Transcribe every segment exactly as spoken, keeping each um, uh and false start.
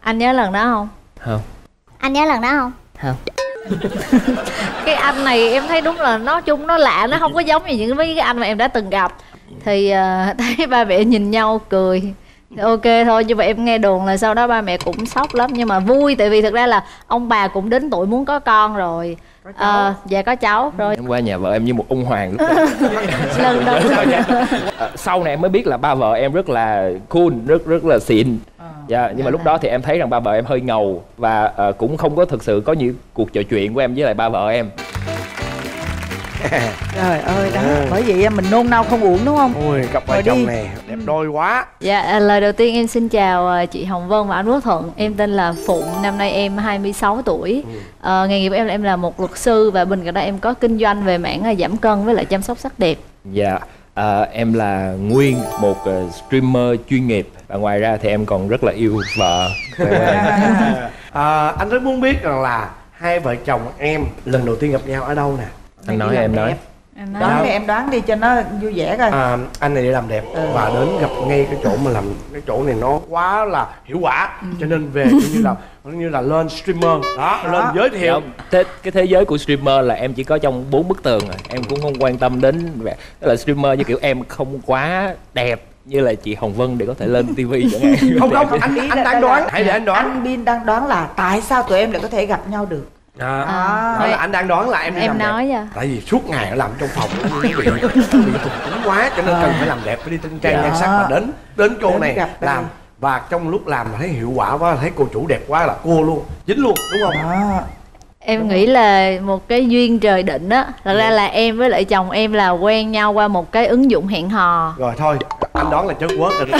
Anh nhớ lần đó không? Không. Anh nhớ lần đó không? Không. Cái anh này em thấy đúng là nói chung nó lạ, nó không có giống như những mấy cái anh mà em đã từng gặp. Thì uh, thấy ba mẹ nhìn nhau cười, ok thôi. Nhưng mà em nghe đồn là sau đó ba mẹ cũng sốc lắm. Nhưng mà vui, tại vì thực ra là ông bà cũng đến tuổi muốn có con rồi. Có cháu. Uh, dạ có cháu rồi. Em qua nhà vợ em như một ông hoàng lúc đó. Lần đầu Sau này em mới biết là ba vợ em rất là cool, rất rất là xịn. Dạ, nhưng mà lúc đó thì em thấy rằng ba vợ em hơi ngầu. Và uh, cũng không có thực sự có những cuộc trò chuyện của em với lại ba vợ em. Trời ơi đó, ừ. Bởi vậy mình nôn nao không uổng đúng không? Ôi, cặp vợ chồng này đẹp đôi quá. Dạ, lời đầu tiên em xin chào chị Hồng Vân và anh Quốc Thuận. Em tên là Phụng, năm nay em hai mươi sáu tuổi. ừ. à, Nghề nghiệp của em là em là một luật sư. Và bên cạnh đó em có kinh doanh về mảng giảm cân với lại chăm sóc sắc đẹp. Dạ, à, em là Nguyên, một uh, streamer chuyên nghiệp. Và ngoài ra thì em còn rất là yêu vợ. à, Anh rất muốn biết rằng là hai vợ chồng em lần đầu tiên gặp nhau ở đâu nè? Anh nói em nói. Em nói đoán đi, em đoán đi cho nó vui vẻ coi. À, anh này đi làm đẹp ừ. và đến gặp ngay cái chỗ mà làm cái chỗ này nó quá là hiệu quả, ừ. cho nên về như là như là lên streamer đó, đó. lên giới thiệu. Đó, thế, cái thế giới của streamer là em chỉ có trong bốn bức tường rồi, em cũng không quan tâm đến vậy. Tức là streamer như kiểu em không quá đẹp như là chị Hồng Vân để có thể lên tivi chẳng hạn. Không không, anh anh đang đoán, hãy để anh đoán. Anh Bin đang đoán là tại sao tụi em lại có thể gặp nhau được. À, à, đó là anh đang đoán là em đi em làm nói đẹp. Vậy? Tại vì suốt ngày ở làm trong phòng nó bị bị tùng túng quá, cho nên cần phải làm đẹp, phải đi tinh trang nhan sắc và đến đến cô đến này làm. Và trong lúc làm thấy hiệu quả quá, thấy cô chủ đẹp quá là cô luôn, dính luôn, đúng không? À. Em nghĩ là một cái duyên trời định á. Thật ra là em với lại chồng em là quen nhau qua một cái ứng dụng hẹn hò. Rồi thôi, anh đoán là chớt quớt rồi.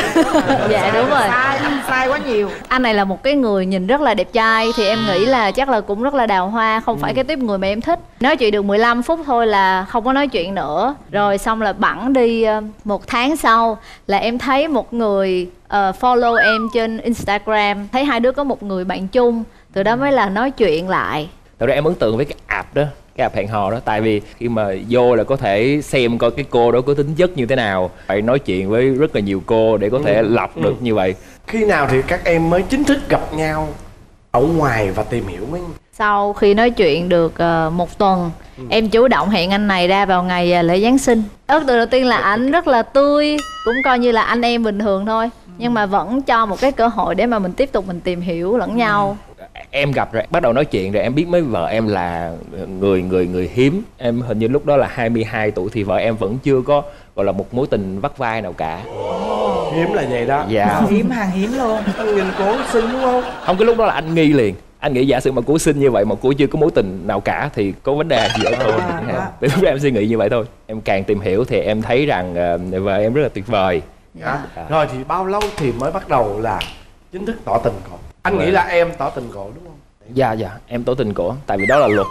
Dạ đúng rồi. Sai, anh sai quá nhiều. Anh này là một cái người nhìn rất là đẹp trai. Thì em nghĩ là chắc là cũng rất là đào hoa. Không phải ừ. cái tiếp người mà em thích. Nói chuyện được mười lăm phút thôi là không có nói chuyện nữa. Rồi xong là bẵng đi một tháng sau là em thấy một người uh, follow em trên Instagram. Thấy hai đứa có một người bạn chung. Từ đó mới là nói chuyện lại. Thật ra em ấn tượng với cái app đó, cái app hẹn hò đó. Tại vì khi mà vô là có thể xem coi cái cô đó có tính chất như thế nào. Phải nói chuyện với rất là nhiều cô để có thể ừ. lọc được ừ. như vậy. Khi nào thì các em mới chính thức gặp nhau ở ngoài và tìm hiểu mới? Sau khi nói chuyện được uh, một tuần ừ. em chủ động hẹn anh này ra vào ngày uh, lễ Giáng sinh. Ấn tượng đầu tiên là anh rất là tươi, cũng coi như là anh em bình thường thôi. ừ. Nhưng mà vẫn cho một cái cơ hội để mà mình tiếp tục mình tìm hiểu lẫn nhau. Em gặp rồi, bắt đầu nói chuyện rồi em biết mấy vợ em là người người người hiếm. Em hình như lúc đó là hai mươi hai tuổi thì vợ em vẫn chưa có gọi là một mối tình vắt vai nào cả. oh, Hiếm là vậy đó. Dạ. Hiếm, hàng hiếm luôn. Anh nhìn cô xinh đúng không? Không, cái lúc đó là anh nghi liền. Anh nghĩ giả sử mà cô xinh như vậy mà cô chưa có mối tình nào cả thì có vấn đề gì ở cô. Từ lúc đó em suy nghĩ như vậy thôi. Em càng tìm hiểu thì em thấy rằng uh, vợ em rất là tuyệt vời. Dạ. Dạ. Rồi thì bao lâu thì mới bắt đầu là chính thức tỏ tình cổ? Anh nghĩ là em tỏ tình cổ đúng không? Dạ dạ, em tỏ tình cổ, tại vì đó là luật.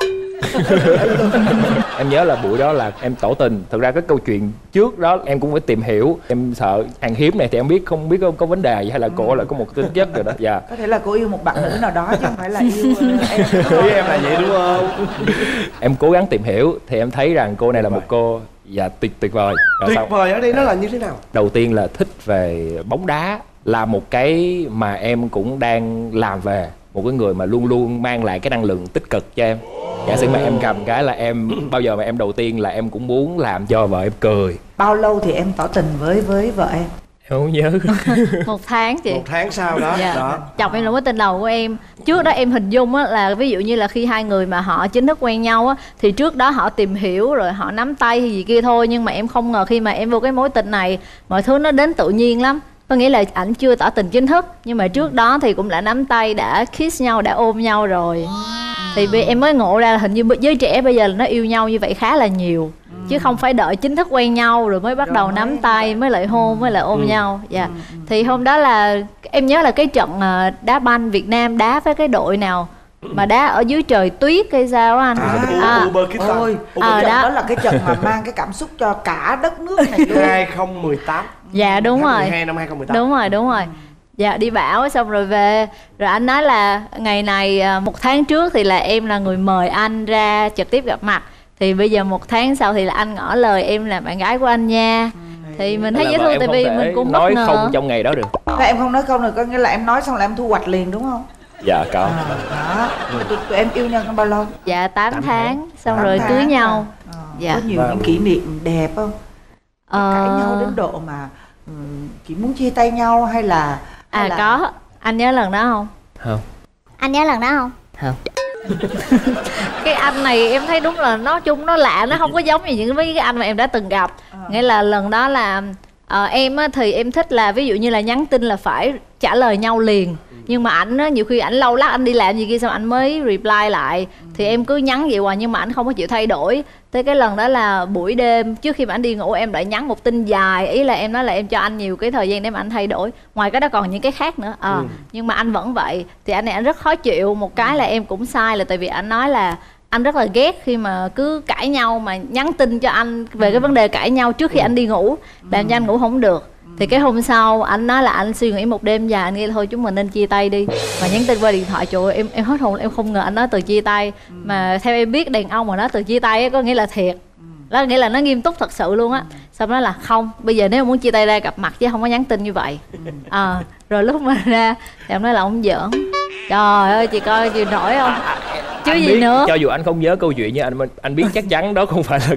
Em nhớ là buổi đó là em tỏ tình. Thực ra cái câu chuyện trước đó em cũng phải tìm hiểu. Em sợ hàng hiếm này thì em biết không biết có, có vấn đề gì hay là cô là có một tính chất rồi đó. Dạ. Có thể là cô yêu một bạn nữ nào đó chứ không phải là yêu em. Ý em là vậy đúng không? Em cố gắng tìm hiểu thì em thấy rằng cô này là một cô dạ tuyệt tuyệt vời. Rồi tuyệt sao? vời ở đây nó là như thế nào? Đầu tiên là thích về bóng đá, là một cái mà em cũng đang làm về. Một cái người mà luôn luôn mang lại cái năng lượng tích cực cho em. Giả sử mà em cầm cái là em bao giờ mà em đầu tiên là em cũng muốn làm cho vợ em cười. Bao lâu thì em tỏ tình với với vợ em? Em không nhớ. Một tháng chị. Một tháng sau đó. Dạ. Đó. Chồng em là mối tình đầu của em. Trước đó em hình dung á là ví dụ như là khi hai người mà họ chính thức quen nhau á thì trước đó họ tìm hiểu rồi họ nắm tay hay gì kia thôi. Nhưng mà em không ngờ khi mà em vô cái mối tình này mọi thứ nó đến tự nhiên lắm. Có nghĩa là ảnh chưa tỏ tình chính thức nhưng mà trước đó thì cũng đã nắm tay, đã kiss nhau, đã ôm nhau rồi. Thì em mới ngộ ra là hình như giới trẻ bây giờ là nó yêu nhau như vậy khá là nhiều. Chứ không phải đợi chính thức quen nhau rồi mới bắt đầu nắm tay, mới lại hôn, mới lại ôm nhau. Dạ. Thì hôm đó là em nhớ là cái trận đá banh Việt Nam đá với cái đội nào mà đá ở dưới trời tuyết hay sao anh? À, à, ôi, à, đó. đó là cái trận mà mang cái cảm xúc cho cả đất nước này luôn. hai không một tám. Dạ đúng rồi. mười hai năm hai không một tám. Đúng rồi, đúng rồi. Dạ đi bão xong rồi về. Rồi anh nói là ngày này một tháng trước thì là em là người mời anh ra trực tiếp gặp mặt. Thì bây giờ một tháng sau thì là anh ngỏ lời em là bạn gái của anh nha. thì mình thấy dễ thương tại vì mình cũng nói bất ngờ. không trong ngày đó được. Là em không nói không được, có nghĩa là em nói xong là em thu hoạch liền đúng không? Dạ có. À, đó. Tụi, tụi em yêu nhau trong bao lâu? Dạ tám tháng, xong tám rồi tháng cưới nhau. À. Dạ. Có nhiều Vâng. những kỷ niệm đẹp không? Ờ... Cãi nhau đến độ mà um, chỉ muốn chia tay nhau hay là hay À là... có, anh nhớ lần đó không? Không. Anh nhớ lần đó không? Không. Cái anh này em thấy đúng là nói chung nó lạ, nó không có giống như những mấy cái anh mà em đã từng gặp. À. Nghĩa là lần đó là ờ, em á, thì em thích là ví dụ như là nhắn tin là phải trả lời nhau liền. Nhưng mà ảnh á, nhiều khi ảnh lâu lắc anh đi làm gì kia xong ảnh mới reply lại. Thì em cứ nhắn vậy hoài nhưng mà ảnh không có chịu thay đổi. Tới cái lần đó là buổi đêm trước khi mà ảnh đi ngủ em lại nhắn một tin dài. Ý là em nói là em cho anh nhiều cái thời gian để mà anh thay đổi. Ngoài cái đó còn những cái khác nữa. Ờ, Ừ. nhưng mà anh vẫn vậy. Thì anh này anh rất khó chịu. Một cái là em cũng sai là tại vì anh nói là anh rất là ghét khi mà cứ cãi nhau mà nhắn tin cho anh về cái vấn đề cãi nhau trước khi anh đi ngủ, làm cho anh ngủ không được. Thì cái hôm sau anh nói là anh suy nghĩ một đêm dài, anh nghĩ thôi chúng mình nên chia tay đi, mà nhắn tin qua điện thoại. Trời ơi, em em hết hồn, em không ngờ anh nói từ chia tay. Mà theo em biết đàn ông mà nói từ chia tay ấy, có nghĩa là thiệt, đó nghĩa là nó nghiêm túc thật sự luôn á. Xong nói là không, bây giờ nếu muốn chia tay ra gặp mặt chứ không có nhắn tin như vậy. À, rồi lúc mà ra thì em nói là ông giỡn. Trời ơi chị coi chịu nổi không chứ Anh gì biết, nữa. cho dù anh không nhớ câu chuyện nhưng anh anh biết chắc chắn đó không phải là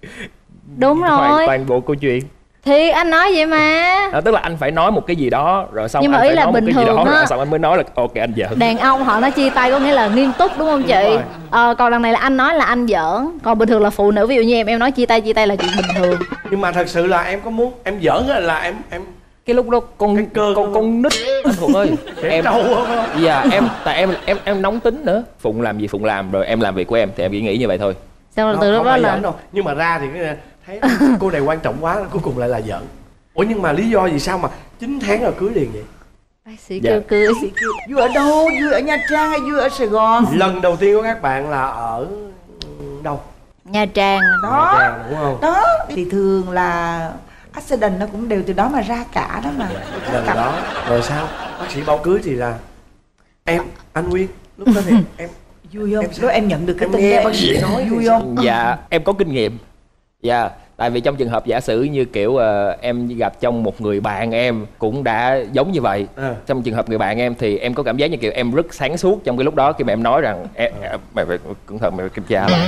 Đúng hoàn rồi, toàn bộ câu chuyện. thì anh nói vậy mà. Đó, tức là anh phải nói một cái gì đó rồi xong Nhưng mà anh ý phải là nói một bình cái gì đó thường rồi á. xong anh mới nói là ok anh giỡn. Đàn ông họ nói chia tay có nghĩa là nghiêm túc đúng không chị? rồi. Ờ, còn đằng này là anh nói là anh giỡn. Còn bình thường là phụ nữ ví dụ như em em nói chia tay chia tay là chuyện bình thường. Nhưng mà thật sự là em có muốn em giỡn hay là em em Cái lúc đó con Cái cơ con của- con nít anh Phụng ơi. em trâu không? Dạ em tại em em em nóng tính nữa. Phụng làm gì Phụng làm rồi em làm việc của em thì em chỉ nghĩ như vậy thôi. Xong rồi Không, từ lúc không đó phải là giỡn đâu. Nhưng mà ra thì cái thấy cô này quan trọng quá, cuối cùng lại là giỡn. Ủa nhưng mà lý do gì sao mà chín tháng rồi cưới liền vậy? bác sĩ Dạ. kêu cưới. Vui ở đâu? Vui ở Nha Trang hay vui ở Sài Gòn? Lần đầu tiên của các bạn là ở đâu? Nha Trang. Đó. Nha Trang đúng không? Đó thì thường là accident nó cũng đều từ đó mà ra cả đó mà. Lần đó rồi sao? Bác sĩ báo cưới thì là em anh Nguyên lúc đó thì em Vui không? Em sao? Lúc em nhận được cái Em tin nghe đó, bác sĩ nói vui thì không? Dạ em có kinh nghiệm. Dạ tại vì trong trường hợp giả sử như kiểu ờ, em gặp trong một người bạn em cũng đã giống như vậy. À. Trong trường hợp người bạn em thì em có cảm giác như kiểu em rất sáng suốt trong cái lúc đó khi mà em nói rằng em, em mày phải cẩn thận, mày phải kiểm tra lại.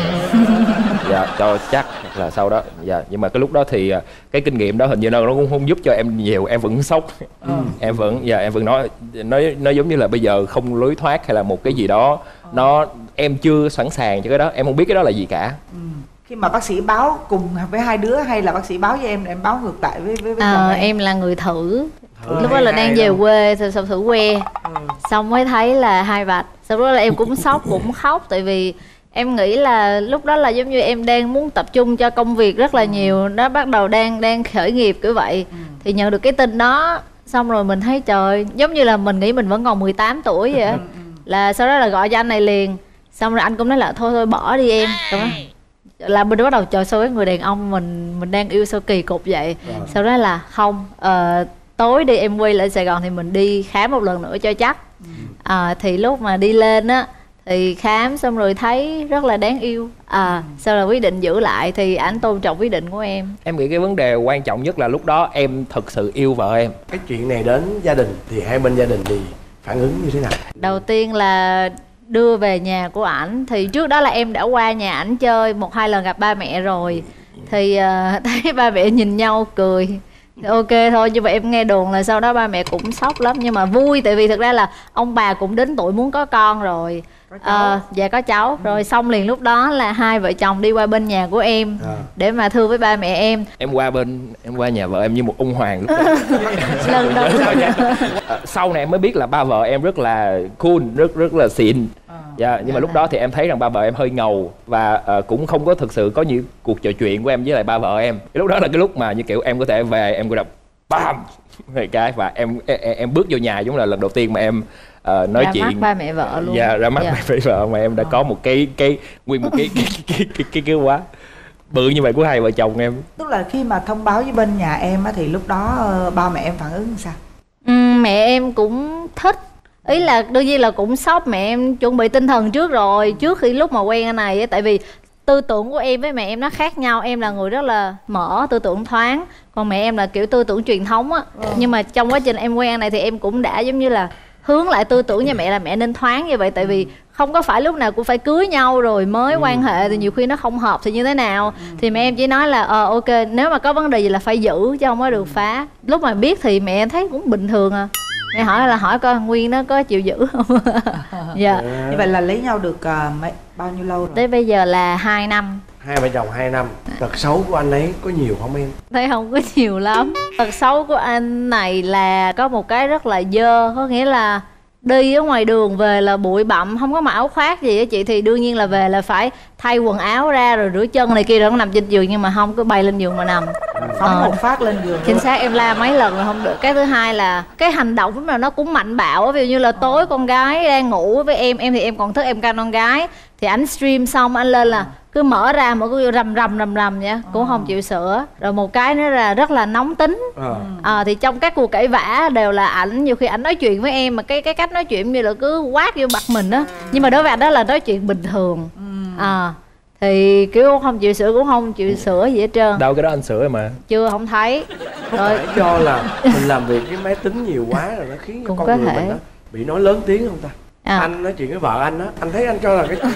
Dạ cho chắc là sau đó. Dạ nhưng mà cái lúc đó thì ờ, cái kinh nghiệm đó hình như nó nó cũng không giúp cho em nhiều, em vẫn sốc. Ừ. Em vẫn dạ em vẫn nói nói nó giống như là bây giờ không lối thoát hay là một cái gì đó nó em chưa sẵn sàng cho cái đó, em không biết cái đó là gì cả. Ừ. Khi mà bác sĩ báo cùng với hai đứa hay là bác sĩ báo với em em báo ngược lại với với, với chồng Ờ, em? em là người thử. Thử Lúc đó hay là hay đang về đâu. quê thì xong thử que. Ừ. Xong mới thấy là hai vạch. Sau đó là em cũng sốc cũng khóc. Tại vì em nghĩ là lúc đó là giống như em đang muốn tập trung cho công việc rất là nhiều. Nó bắt đầu đang đang khởi nghiệp kiểu vậy. Thì nhận được cái tin đó, xong rồi mình thấy trời, giống như là mình nghĩ mình vẫn còn mười tám tuổi vậy á. Là sau đó là gọi cho anh này liền. Xong rồi anh cũng nói là thôi thôi bỏ đi em. Xong đó là mình bắt đầu trời, sao cái người đàn ông mình mình đang yêu sao kỳ cục vậy. Sau đó là không, ờ, tối đi em quay lại Sài Gòn thì mình đi khám một lần nữa cho chắc. À, thì lúc mà đi lên á thì khám xong rồi thấy rất là đáng yêu. À, sau là quyết định giữ lại thì ảnh tôn trọng quyết định của em. Em nghĩ cái vấn đề quan trọng nhất là lúc đó em thực sự yêu vợ em. Cái chuyện này đến gia đình thì hai bên gia đình thì phản ứng như thế nào? Đầu tiên là đưa về nhà của ảnh. Thì trước đó là em đã qua nhà ảnh chơi một hai lần gặp ba mẹ rồi. Thì uh, thấy ba mẹ nhìn nhau cười thì ok thôi. Nhưng mà em nghe đồn là sau đó ba mẹ cũng sốc lắm. Nhưng mà vui tại vì thực ra là ông bà cũng đến tuổi muốn có con rồi. Có cháu. Ờ, dạ có cháu. Ừ. Rồi xong liền lúc đó là hai vợ chồng đi qua bên nhà của em À. để mà thưa với ba mẹ em. Em qua bên em qua nhà vợ em như một ông hoàng lúc đó. Lần đầu À, sau này em mới biết là ba vợ em rất là cool, rất rất là xịn. Dạ, nhưng mà lúc đó thì em thấy rằng ba vợ em hơi ngầu và uh, cũng không có thực sự có những cuộc trò chuyện của em với lại ba vợ em. Cái lúc đó là cái lúc mà như kiểu em có thể về em có đập bam này cái và em, em em bước vô nhà giống là lần đầu tiên mà em uh, nói ra chuyện mắt ba mẹ vợ luôn. Dạ, ra mắt Dạ. ba mẹ vợ mà em đã có một cái cái nguyên một cái cái cái cái cái, cái quá bự như vậy của hai vợ chồng em. Tức là khi mà thông báo với bên nhà em á thì lúc đó ờ, ba mẹ em phản ứng sao? Ừ, mẹ em cũng thích. Ý là đương nhiên là cũng sốc, mẹ em chuẩn bị tinh thần trước rồi, trước khi lúc mà quen anh này á. Tại vì tư tưởng của em với mẹ em nó khác nhau. Em là người rất là mở, tư tưởng thoáng, còn mẹ em là kiểu tư tưởng truyền thống á. ừ. Nhưng mà trong quá trình em quen này thì em cũng đã giống như là hướng lại tư tưởng nhà mẹ là mẹ nên thoáng như vậy. Tại vì không có phải lúc nào cũng phải cưới nhau rồi mới ừ. quan hệ, thì nhiều khi nó không hợp thì như thế nào. ừ. Thì mẹ em chỉ nói là ờ ok, nếu mà có vấn đề gì là phải giữ chứ không có được phá. Lúc mà biết thì mẹ em thấy cũng bình thường à. Mẹ hỏi là hỏi coi Nguyên nó có chịu giữ không. Dạ. Như vậy là lấy nhau được uh, mấy bao nhiêu lâu rồi? Tới bây giờ là hai năm. Hai vợ chồng hai năm. Tật xấu của anh ấy có nhiều không em? Thấy không có nhiều lắm. Tật xấu của anh này là có một cái rất là dơ. Có nghĩa là đi ở ngoài đường về là bụi bặm, không có mặc áo khoác gì á chị, thì đương nhiên là về là phải thay quần áo ra rồi rửa chân này kia rồi nó nằm trên giường, nhưng mà không có bay lên giường mà nằm. Phóng ờ. một phát lên giường. Chính xác, em la mấy lần là không được. Cái thứ hai là cái hành động lúc nào nó cũng mạnh bạo. Ví dụ như là tối con gái đang ngủ với em, em thì em còn thức em canh con gái, thì ảnh stream xong anh lên là cứ mở ra mà cứ rầm rầm rầm rầm vậy, cũng không chịu sửa. Rồi một cái nữa là rất là nóng tính. à, thì trong các cuộc cãi vã đều là ảnh, nhiều khi ảnh nói chuyện với em mà cái cái cách nói chuyện như là cứ quát vô mặt mình á, nhưng mà đối với ảnh đó là nói chuyện bình thường. à, thì kiểu không chịu sửa, cũng không chịu sửa gì hết trơn. Đâu cái đó anh sửa rồi mà. Chưa, không thấy. Không rồi. Phải do là mình làm việc với máy tính nhiều quá rồi nó khiến cho con người thể. mình đó bị nói lớn tiếng không ta? À. Anh nói chuyện với vợ anh á, anh thấy anh cho là cái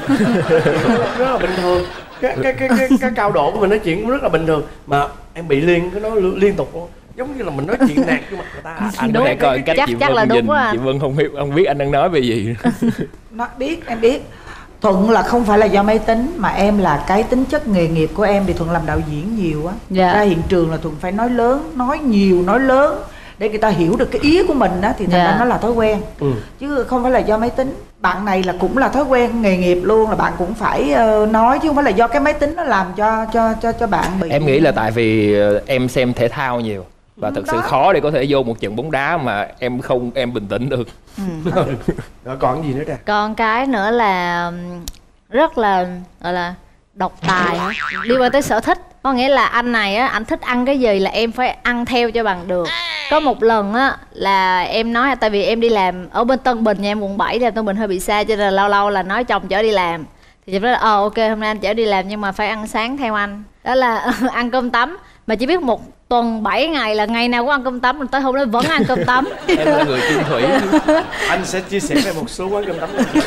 rất là bình thường, cái cái cái cái, cái cao độ của mình nói chuyện cũng rất là bình thường, mà em bị liên cái nó liên tục luôn, giống như là mình nói chuyện nạt vô mặt người ta. À, anh có thể coi cách chắc, chị chắc Vân là đúng nhìn, quá. chị Vân không biết không biết anh đang nói về gì. Nó biết, em biết. Thuận là không phải là do máy tính, mà em là cái tính chất nghề nghiệp của em thì Thuận làm đạo diễn nhiều á. Dạ. Ra hiện trường là Thuận phải nói lớn, nói nhiều, nói lớn để người ta hiểu được cái ý của mình á, thì thành ra yeah. nó là thói quen. ừ. Chứ không phải là do máy tính. Bạn này là cũng là thói quen nghề nghiệp luôn, là bạn cũng phải uh, nói, chứ không phải là do cái máy tính nó làm cho cho cho cho bạn bị. Em nghĩ là tại vì em xem thể thao nhiều và ừ, thật đó. sự khó để có thể vô một trận bóng đá mà em không em bình tĩnh được. ừ. Rồi còn gì nữa nè? Còn cái nữa là rất là gọi là độc tài á, liên quan tới sở thích. Có nghĩa là anh này á, anh thích ăn cái gì là em phải ăn theo cho bằng được. Có một lần á là em nói, tại vì em đi làm ở bên Tân Bình, nhà em quận bảy, thì Tân Bình hơi bị xa, cho nên là lâu lâu là nói chồng chở đi làm. Thì chị nói là ờ ok hôm nay anh chở đi làm nhưng mà phải ăn sáng theo anh. Đó là ăn cơm tấm. Mà chỉ biết một tuần bảy ngày là ngày nào cũng ăn cơm tấm, rồi tới hôm đó vẫn ăn cơm tấm. Em là người chung thủy. Anh sẽ chia sẻ về một số quán cơm tấm.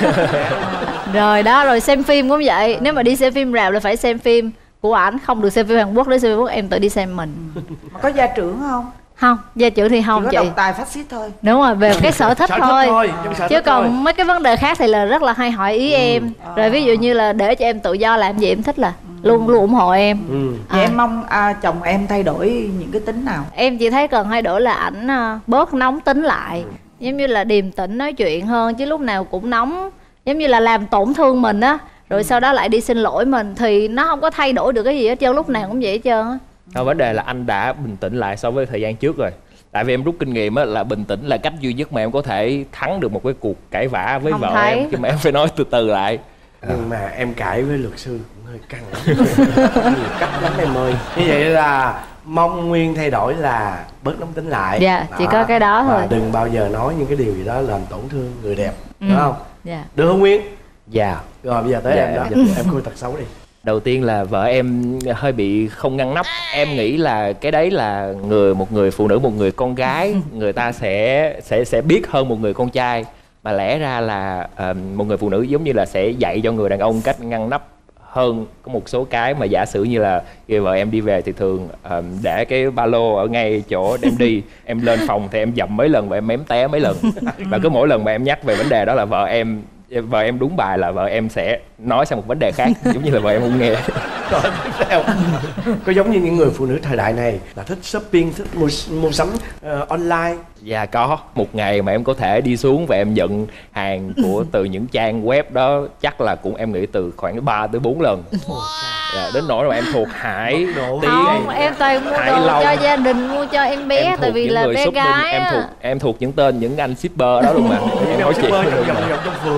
Rồi đó, rồi xem phim cũng vậy. Nếu mà đi xem phim rạp là phải xem phim của ảnh, không được xem phim Hàn Quốc. Để xem phim Hàn Quốc em tự đi xem mình. Mà có gia trưởng không? Không, gia trưởng thì không. Chỉ có chị độc tài phát xít thôi. Đúng rồi, về cái sở thích sở thôi, thôi à. Chứ còn thôi. Mấy cái vấn đề khác thì là rất là hay hỏi ý ừ. em. à. Rồi ví dụ như là để cho em tự do làm gì em thích là ừ. luôn luôn ủng hộ em. ừ. à. Em mong à, chồng em thay đổi những cái tính nào? Em chỉ thấy cần thay đổi là ảnh bớt nóng tính lại, ừ. giống như là điềm tĩnh nói chuyện hơn, chứ lúc nào cũng nóng, giống như là làm tổn thương mình á, rồi ừ. sau đó lại đi xin lỗi mình, thì nó không có thay đổi được cái gì hết trơn, lúc nào cũng vậy hết trơn á. Không, vấn đề là anh đã bình tĩnh lại so với thời gian trước rồi. Tại vì em rút kinh nghiệm á, là bình tĩnh là cách duy nhất mà em có thể thắng được một cái cuộc cãi vã với không vợ thấy. em, chứ mà em phải nói từ từ lại. Nhưng mà em cãi với luật sư cũng hơi căng lắm. Nhiều cách lắm em ơi. Như vậy là mong Nguyên thay đổi là bớt nóng tính lại. Dạ, đó. Chỉ có cái đó thôi. Và đừng bao giờ nói những cái điều gì đó làm tổn thương người đẹp, ừ. đúng không? Dạ. Được không Nguyên? Dạ. Rồi bây giờ tới dạ, em đó, dạ. em khui tật xấu đi. Đầu tiên là vợ em hơi bị không ngăn nắp. Em nghĩ là cái đấy là người một người phụ nữ, một người con gái, người ta sẽ sẽ sẽ biết hơn một người con trai. Mà lẽ ra là uh, một người phụ nữ giống như là sẽ dạy cho người đàn ông cách ngăn nắp hơn. Có một số cái mà giả sử như là khi vợ em đi về thì thường um, để cái ba lô ở ngay chỗ đem đi. Em lên phòng thì em dậm mấy lần và em mém té mấy lần. Và cứ mỗi lần mà em nhắc về vấn đề đó là vợ em vợ em đúng bài là vợ em sẽ nói sang một vấn đề khác, giống như là vợ em không nghe. Rồi tiếp theo, có giống như những người phụ nữ thời đại này là thích shopping, thích mua mua sắm uh, online? Dạ có. Một ngày mà em có thể đi xuống và em nhận hàng của từ những trang web đó chắc là cũng em nghĩ từ khoảng ba tới bốn lần. Dạ, đến nỗi mà em thuộc Hải Tí, không, em toàn mua đồ Long. Cho gia đình, mua cho em bé, em tại vì là bé shopping, gái em thuộc em thuộc những tên những anh shipper đó luôn mà. Em nói chuyện vòng vòng trong phường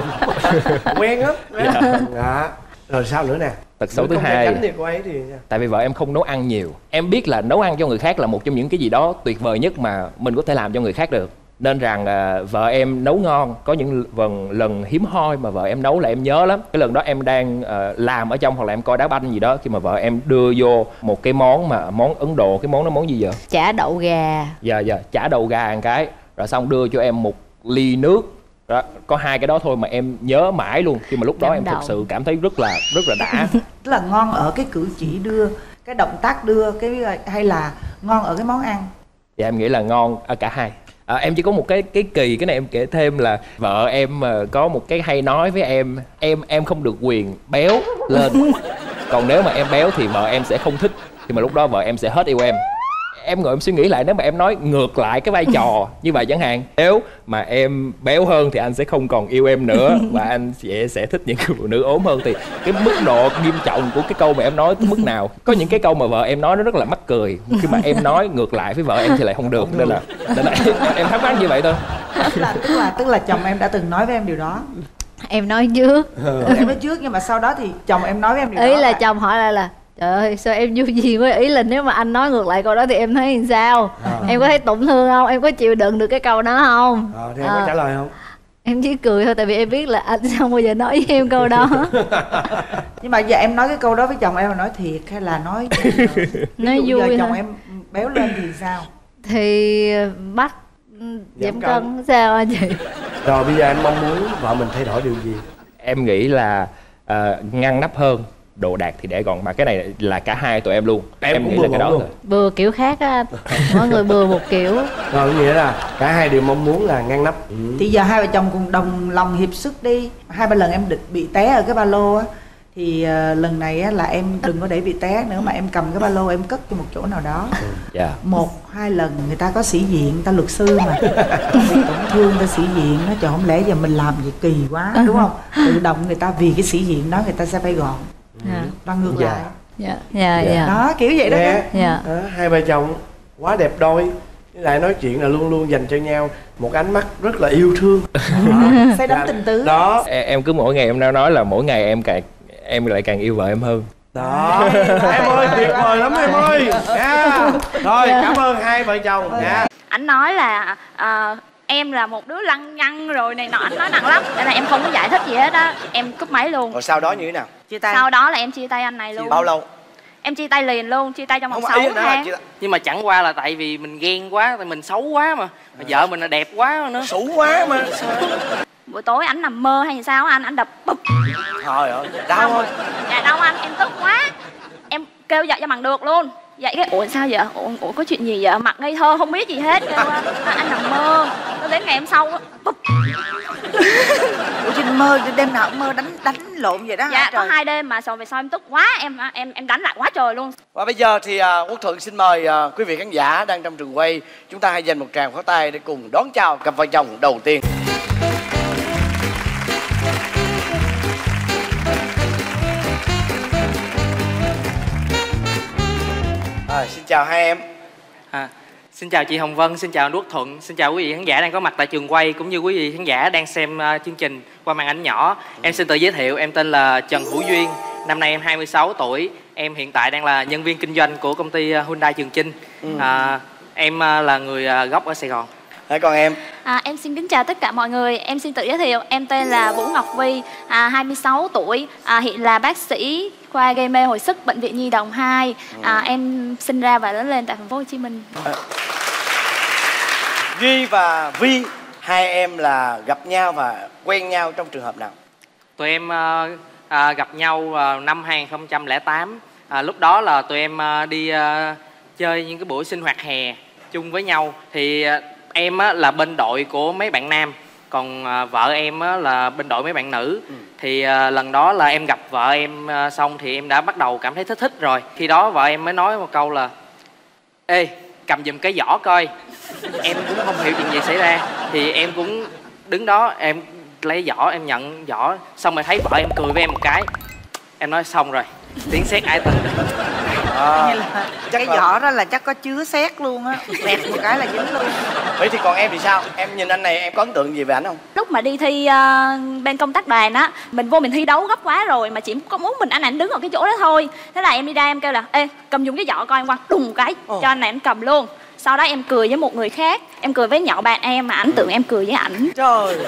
quen á. Dạ. Dạ. Rồi sao nữa nè? Tật xấu thứ hai thì cô ấy thì... tại vì vợ em không nấu ăn nhiều. Em biết là nấu ăn cho người khác là một trong những cái gì đó tuyệt vời nhất mà mình có thể làm cho người khác được. nên rằng à, vợ em nấu ngon. Có những lần, lần hiếm hoi mà vợ em nấu là em nhớ lắm. Cái lần đó em đang à, làm ở trong hoặc là em coi đá banh gì đó, khi mà vợ em đưa vô một cái món mà món Ấn Độ. Cái món đó món gì vậy? Chả đậu gà. Dạ dạ, chả đậu gà một cái. Rồi xong đưa cho em một ly nước. Đó, có hai cái đó thôi mà em nhớ mãi luôn. Khi mà lúc đó Chấm em đậu. thực sự cảm thấy rất là rất là đã. Tức là ngon ở cái cử chỉ đưa, cái động tác đưa, cái hay là ngon ở cái món ăn? Dạ em nghĩ là ngon ở cả hai. À, em chỉ có một cái cái kỳ, cái này em kể thêm là vợ em mà có một cái hay nói với em, em em không được quyền béo lên. Còn nếu mà em béo thì vợ em sẽ không thích. Thì mà lúc đó vợ em sẽ hết yêu em. Em ngồi em suy nghĩ lại, nếu mà em nói ngược lại cái vai trò như vậy chẳng hạn, nếu mà em béo hơn thì anh sẽ không còn yêu em nữa và anh sẽ sẽ thích những phụ nữ ốm hơn. Thì cái mức độ nghiêm trọng của cái câu mà em nói tới mức nào? Có những cái câu mà vợ em nói nó rất là mắc cười, khi mà em nói ngược lại với vợ em thì lại không được. Nên là, nên là em, em thắc mắc như vậy thôi. Tức là, tức là tức là chồng em đã từng nói với em điều đó. Em nói trước. Ừ, em nói trước nhưng mà sau đó thì chồng em nói với em điều Ý đó. là chồng hỏi lại là trời ơi sao em vô gì quá. Ý là nếu mà anh nói ngược lại câu đó thì em thấy làm sao? À. Em có thấy tổn thương không? Em có chịu đựng được cái câu đó không? À, thì em à. có trả lời không? Em chỉ cười thôi, tại vì em biết là anh không bao giờ nói với em câu đó. Nhưng mà giờ em nói cái câu đó với chồng em là nói thiệt hay là nói nói vui giờ thôi. chồng em béo lên thì sao? Thì bắt giảm cân sao anh chị? Rồi bây giờ em mong muốn vợ mình thay đổi điều gì? Em nghĩ là uh, ngăn nắp hơn, đồ đạc thì để gọn. Mà cái này là cả hai tụi em luôn. Em, em cũng nghĩ là cái đó luôn. thôi. Bừa kiểu khác á anh. Mỗi người bừa một kiểu. Rồi nghĩa là cả hai đều mong muốn là ngăn nắp. Ừ. Thì giờ hai vợ chồng cùng đồng lòng hiệp sức đi. Hai ba lần em định bị té ở cái ba lô á, thì uh, lần này á, là em đừng có để bị té nữa, mà em cầm cái ba lô em cất cho một chỗ nào đó. Yeah. Một hai lần người ta có sĩ diện, người ta luật sư mà bị tổn thương, người ta sĩ diện nó trời, không lẽ giờ mình làm gì kỳ quá đúng không? Tự động người ta vì cái sĩ diện đó người ta sẽ phải gọn. Yeah. Và ngược Dạ. lại. Dạ dạ dạ. Đó kiểu vậy đó. Nè, Dạ. à, hai vợ chồng quá đẹp đôi, với lại nói chuyện là luôn luôn dành cho nhau một ánh mắt rất là yêu thương. Say đắm tình tứ. Đó. Em, em cứ mỗi ngày em nói nói là mỗi ngày em càng em lại càng yêu vợ em hơn. Đó. Em ơi tuyệt vời lắm em ơi. Nha. Rồi cảm ơn hai vợ chồng nha. Anh nói là à, em là một đứa lăng nhăng rồi này nọ, anh nói nặng lắm, nên là em không có giải thích gì hết á, em cúp máy luôn. Rồi sau đó như thế nào? Chia tay. Sau đó là em chia tay anh này luôn. Bao lâu? Em chia tay liền luôn, chia tay trong vòng Không sáu ý nữa là tháng. chia tay. Nhưng mà chẳng qua là tại vì mình ghen quá, tại mình xấu quá mà, mà vợ mình là đẹp quá nữa. Xấu quá mà. Buổi tối anh nằm mơ hay sao anh anh đập bụp. Trời ơi, đau Xong không? rồi. Dạ đau anh, em tức quá, em kêu dậy cho bằng được luôn. Vậy cái ủa sao vậy, ủa, ủa có chuyện gì vậy, mặt ngây thơ không biết gì hết, kêu à, anh nằm mơ. Tới đến ngày hôm sau bụp. Ủa trên mơ đêm nào cũng mơ đánh đánh lộn vậy đó Dạ hả? có Trời. hai đêm mà sau về sau em tức quá, em em em đánh lại quá trời luôn. Và bây giờ thì uh, Quốc Thuận xin mời uh, quý vị khán giả đang trong trường quay, chúng ta hãy dành một tràng pháo tay để cùng đón chào cặp vợ chồng đầu tiên. À, xin chào hai em. À, xin chào chị Hồng Vân, xin chào anh Quốc Thuận, xin chào quý vị khán giả đang có mặt tại trường quay cũng như quý vị khán giả đang xem uh, chương trình qua màn ảnh nhỏ. Em xin tự giới thiệu, em tên là Trần Hữu Duyên, năm nay em hai mươi sáu tuổi, em hiện tại đang là nhân viên kinh doanh của công ty uh, Hyundai Trường Chinh. Ừ. À, em uh, là người uh, gốc ở Sài Gòn. Thế còn em? À, em xin kính chào tất cả mọi người. Em xin tự giới thiệu, em tên là Vũ Ngọc Vi, à, hai mươi sáu tuổi, à, hiện là bác sĩ khoa gây mê hồi sức bệnh viện Nhi Đồng hai. À, em sinh ra và lớn lên tại thành phố Hồ Chí Minh. À, Duy và Vi, hai em là gặp nhau và quen nhau trong trường hợp nào? Tụi em uh, à, gặp nhau vào năm hai không không tám. À, lúc đó là tụi em uh, đi uh, chơi những cái buổi sinh hoạt hè chung với nhau. Thì uh, em á, là bên đội của mấy bạn nam, còn à, vợ em á, là bên đội mấy bạn nữ. Ừ. Thì à, lần đó là em gặp vợ em à, xong thì em đã bắt đầu cảm thấy thích thích rồi. Khi đó vợ em mới nói một câu là: ê, cầm giùm cái giỏ coi. Em cũng không hiểu chuyện gì xảy ra, thì em cũng đứng đó, em lấy giỏ, em nhận giỏ, xong rồi thấy vợ em cười với em một cái. Em nói xong rồi, tiếng sét ái tình. À, cái giỏ đó là chắc có chứa sét luôn á, bẹt một cái là dính luôn. Vậy thì còn em thì sao? Em nhìn anh này em có ấn tượng gì về ảnh không? Lúc mà đi thi uh, bên công tác đoàn á, mình vô mình thi đấu gấp quá rồi mà chỉ có muốn mình anh ảnh đứng ở cái chỗ đó thôi. Thế là em đi ra em kêu là: ê, cầm dùng cái giỏ coi, em quăng đùng cái oh. cho anh này anh cầm luôn. Sau đó em cười với một người khác, em cười với nhỏ bạn em mà ảnh tưởng em cười với ảnh. Trời.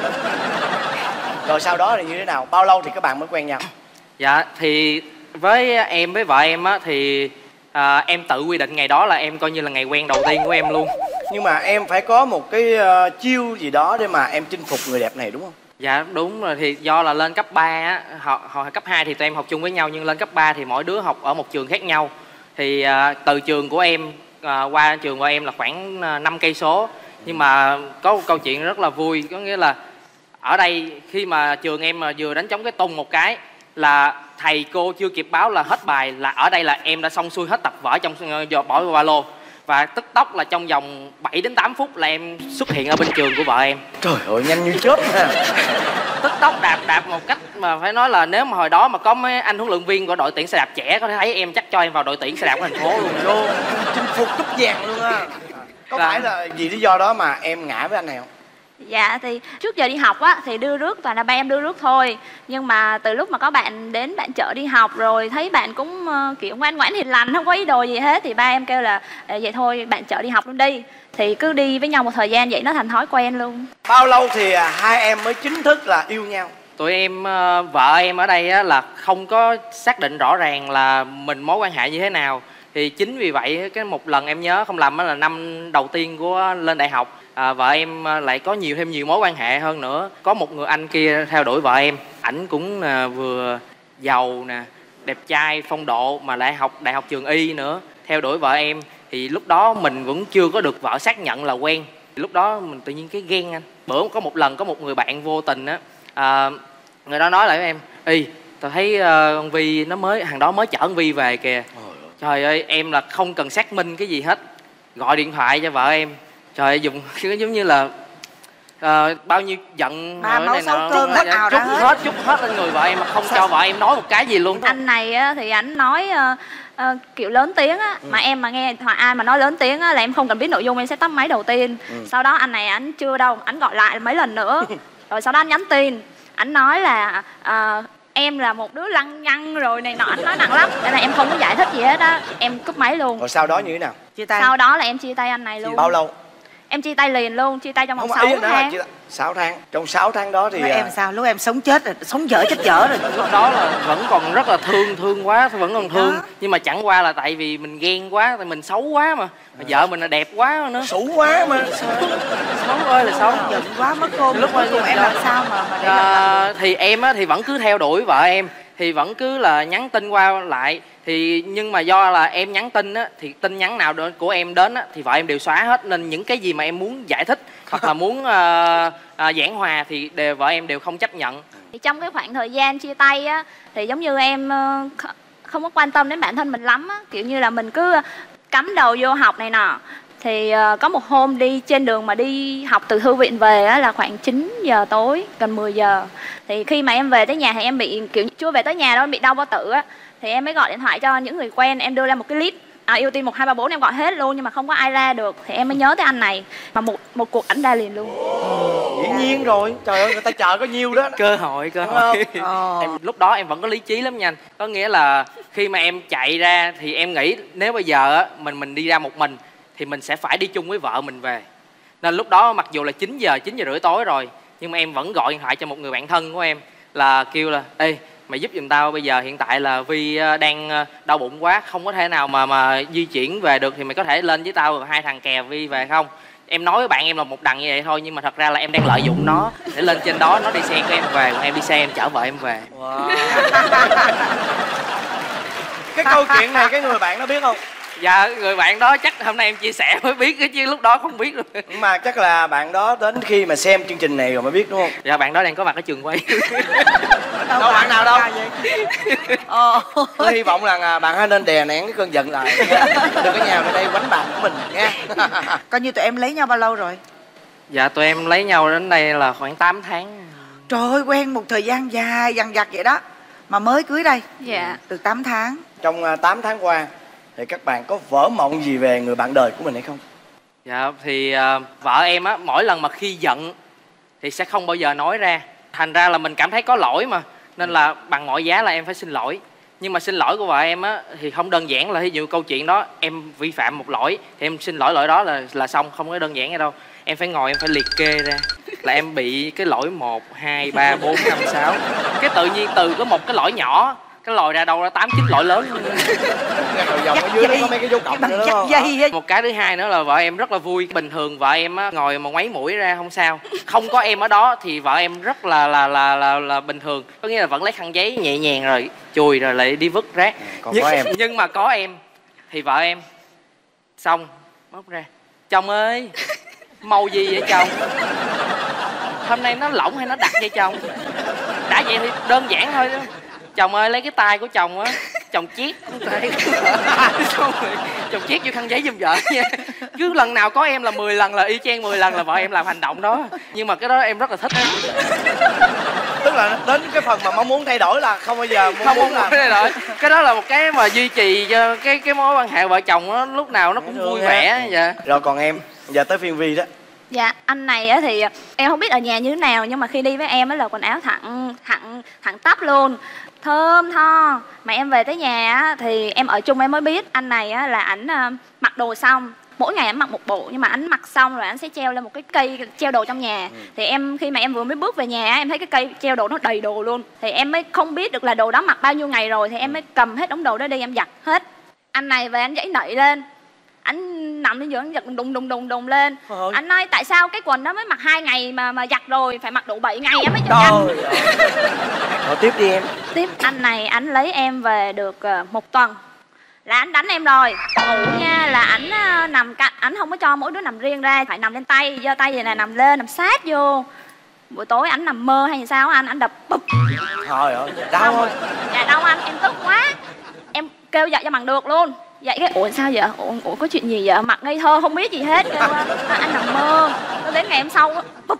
Rồi sau đó thì như thế nào? Bao lâu thì các bạn mới quen nhau? Dạ thì với em với vợ em á thì à, em tự quy định ngày đó là em coi như là ngày quen đầu tiên của em luôn. Nhưng mà em phải có một cái uh, chiêu gì đó để mà em chinh phục người đẹp này đúng không? Dạ đúng rồi, thì do là lên cấp ba á, họ, họ cấp hai thì tụi em học chung với nhau, nhưng lên cấp ba thì mỗi đứa học ở một trường khác nhau. Thì à, từ trường của em à, qua trường của em là khoảng năm cây số. Nhưng mà có một câu chuyện rất là vui, có nghĩa là ở đây khi mà trường em mà vừa đánh trống cái tung một cái là thầy cô chưa kịp báo là hết bài, là ở đây là em đã xong xuôi hết tập vở trong uh, bỏ vào ba lô. Và tức tốc là trong vòng bảy đến tám phút là em xuất hiện ở bên trường của vợ em. Trời ơi nhanh như chớp ha. Tức tốc đạp đạp một cách mà phải nói là nếu mà hồi đó mà có mấy anh huấn luyện viên của đội tuyển xe đạp trẻ có thể thấy em chắc cho em vào đội tuyển xe đạp của thành phố luôn. Vô chinh phục cúp vàng luôn á. Có Là... phải là vì lý do đó mà em ngã với anh này không? Dạ thì trước giờ đi học á thì đưa rước toàn là ba em đưa rước thôi. Nhưng mà từ lúc mà có bạn đến bạn chở đi học rồi thấy bạn cũng uh, kiểu ngoan ngoãn hiền lành, không có ý đồ gì hết, thì ba em kêu là vậy thôi bạn chở đi học luôn đi. Thì cứ đi với nhau một thời gian vậy nó thành thói quen luôn. Bao lâu thì hai em mới chính thức là yêu nhau? Tụi em, uh, vợ em ở đây á, là không có xác định rõ ràng là mình mối quan hệ như thế nào. Thì chính vì vậy cái một lần em nhớ không lầm là năm đầu tiên của lên đại học, à, vợ em lại có nhiều thêm nhiều mối quan hệ hơn nữa. Có một người anh kia theo đuổi vợ em, ảnh cũng à, vừa giàu nè, đẹp trai, phong độ mà lại học đại học trường y nữa, theo đuổi vợ em. Thì lúc đó mình vẫn chưa có được vợ xác nhận là quen. Lúc đó mình tự nhiên cái ghen anh. Bữa có một lần có một người bạn vô tình á, à, người đó nói lại với em: "Ê, tao thấy uh, con Vi nó mới, thằng đó mới chở con Vi về kìa." Trời ơi, em là không cần xác minh cái gì hết, gọi điện thoại cho vợ em. Trời ơi, dùng giống như là uh, bao nhiêu giận ba máu sáu cơn hết ào chút ra hết. hết chút hết lên người vợ em mà không cho vợ em nói một cái gì luôn. Anh này á, thì ảnh nói uh, uh, kiểu lớn tiếng á, ừ. mà em mà nghe thoại ai mà nói lớn tiếng á là em không cần biết nội dung, em sẽ tắt máy đầu tiên. ừ. Sau đó anh này ảnh chưa đâu, ảnh gọi lại mấy lần nữa. Rồi sau đó anh nhắn tin, ảnh nói là uh, em là một đứa lăng nhăng rồi này nọ, anh nói nặng lắm. Nên là em không có giải thích gì hết á, em cúp máy luôn. Rồi sau đó như thế nào? Chia tay. Sau đó là em chia tay anh này luôn. Bao lâu? Em chia tay liền luôn, chia tay trong vòng sáu tháng. sáu tháng. Trong sáu tháng đó thì lúc em sao? Lúc em sống chết rồi, sống dở chết dở rồi. Lúc đó là vẫn còn rất là thương, thương quá, vẫn còn thương. Đó. Nhưng mà chẳng qua là tại vì mình ghen quá, tại mình xấu quá mà. Mà vợ mình là đẹp quá nữa. Xấu quá mà. Xấu ơi là xấu. Giận quá mất cô. Lúc mà cùng em làm sao mà mà để à, thì em á thì vẫn cứ theo đuổi vợ em, thì vẫn cứ là nhắn tin qua lại. Thì nhưng mà do là em nhắn tin á, thì tin nhắn nào của em đến á thì vợ em đều xóa hết, nên những cái gì mà em muốn giải thích hoặc là muốn uh, uh, giảng hòa thì đều vợ em đều không chấp nhận. Thì trong cái khoảng thời gian chia tay á thì giống như em uh, không có quan tâm đến bản thân mình lắm á, kiểu như là mình cứ cắm đầu vô học này nọ. Thì uh, có một hôm đi trên đường mà đi học từ thư viện về á là khoảng chín giờ tối, gần mười giờ. Thì khi mà em về tới nhà thì em bị kiểu chưa về tới nhà đâu, em bị đau bao tử á. Thì em mới gọi điện thoại cho những người quen, em đưa ra một cái list à, ưu tiên một hai ba bốn, em gọi hết luôn nhưng mà không có ai ra được. Thì em mới nhớ tới anh này mà một một cuộc ảnh ra liền luôn. Dĩ nhiên rồi, trời ơi người ta chờ có nhiêu đó. Cơ hội, cơ hội. Ờ. Em, lúc đó em vẫn có lý trí lắm nha anh. Có nghĩa là khi mà em chạy ra thì em nghĩ nếu bây giờ á mình mình đi ra một mình thì mình sẽ phải đi chung với vợ mình về. Nên lúc đó mặc dù là chín giờ, chín giờ rưỡi tối rồi, nhưng mà em vẫn gọi điện thoại cho một người bạn thân của em là kêu là: "Ê, mày giúp giùm tao, bây giờ hiện tại là Vi đang đau bụng quá, không có thể nào mà mà di chuyển về được, thì mày có thể lên với tao hai thằng kè Vi về không?" Em nói với bạn em là một đằng như vậy thôi, nhưng mà thật ra là em đang lợi dụng nó để lên trên đó, nó đi xe của em về, còn em đi xe em chở vợ em về. Wow. Cái câu chuyện này cái người bạn nó biết không? Dạ, người bạn đó chắc hôm nay em chia sẻ mới biết chứ lúc đó không biết luôn. Mà chắc là bạn đó đến khi mà xem chương trình này rồi mới biết đúng không? Dạ, bạn đó đang có mặt ở trường quay. Đâu, đâu bạn nào đâu? Ờ. Tôi hy vọng là bạn hãy nên đè nén cái cơn giận lại, đừng có nhào vào đây quánh bạn của mình nha. Coi như tụi em lấy nhau bao lâu rồi? Dạ, tụi em lấy nhau đến đây là khoảng tám tháng. Trời ơi, quen một thời gian dài dằng dặc vậy đó mà mới cưới đây. Dạ. Được tám tháng. Trong tám tháng qua thì các bạn có vỡ mộng gì về người bạn đời của mình hay không? Dạ thì uh, vợ em á, mỗi lần mà khi giận thì sẽ không bao giờ nói ra. Thành ra là mình cảm thấy có lỗi mà, nên là bằng mọi giá là em phải xin lỗi. Nhưng mà xin lỗi của vợ em á thì không đơn giản là ví dụ câu chuyện đó em vi phạm một lỗi thì em xin lỗi lỗi đó là là xong, không có đơn giản vậy đâu. Em phải ngồi em phải liệt kê ra là em bị cái lỗi một, hai, ba, bốn, năm, sáu. Cái tự nhiên từ có một cái lỗi nhỏ cái lòi ra đâu ra tám chín lỗi lớn. Dòng ở dưới nó có mấy cái dấu cộng nữa đúng không? Dây. Một cái thứ hai nữa là vợ em rất là vui. Bình thường vợ em á ngồi mà ngoáy mũi ra không sao, không có em ở đó thì vợ em rất là là là là, là bình thường, có nghĩa là vẫn lấy khăn giấy nhẹ nhàng rồi chùi rồi lại đi vứt rác. Còn nhưng, có em nhưng mà có em thì vợ em xong móc ra, chồng ơi màu gì vậy chồng, hôm nay nó lỏng hay nó đặc vậy chồng. Đã vậy thì đơn giản thôi đó. Chồng ơi lấy cái tay của chồng á, chồng chiết tay xong rồi chồng chiết vô khăn giấy giùm vợ nha. Cứ lần nào có em là mười lần là y chang mười lần là vợ em làm hành động đó. Nhưng mà cái đó em rất là thích. Tức là đến cái phần mà mong muốn thay đổi là không bao giờ mong không muốn làm thay đổi. Cái đó là một cái mà duy trì cho cái cái mối quan hệ vợ chồng nó lúc nào nó cũng vui vẻ. Dạ. Rồi còn em, giờ tới phiên Vi đó. Dạ, anh này á thì em không biết ở nhà như thế nào, nhưng mà khi đi với em á là quần áo thẳng thẳng thẳng tắp luôn, thơm tho. Mà em về tới nhà á thì em ở chung em mới biết anh này á là ảnh uh, mặc đồ xong mỗi ngày ảnh mặc một bộ, nhưng mà ảnh mặc xong rồi ảnh sẽ treo lên một cái cây treo đồ trong nhà. Ừ. Thì em khi mà em vừa mới bước về nhà em thấy cái cây treo đồ nó đầy đồ luôn, thì em mới không biết được là đồ đó mặc bao nhiêu ngày rồi, thì em mới cầm hết đống đồ đó đi em giặt hết. Anh này về anh giãy nảy lên, anh nằm lên giường anh giật đùng đùng đùng đùng lên. Ôi. Anh nói tại sao cái quần đó mới mặc hai ngày mà mà giặt rồi phải mặc đủ bảy ngày em mới cho anh. Rồi tiếp đi em. Tiếp anh này anh lấy em về được một tuần là anh đánh em rồi. Ngủ nha là ảnh nằm cạnh, ảnh không có cho mỗi đứa nằm riêng ra, phải nằm lên tay, giơ tay vậy nè, nằm lên nằm sát vô. Buổi tối ảnh nằm mơ hay sao anh anh đập bụp. Trời ơi, đau không? Dạ đau anh, em tức quá. Em kêu dậy cho bằng được luôn. Vậy cái ủa sao vậy, ủa, ủa có chuyện gì vậy, mặt ngây thơ không biết gì hết. Kêu, à, anh nằm mơ. Nó đến ngày hôm sau á bụp.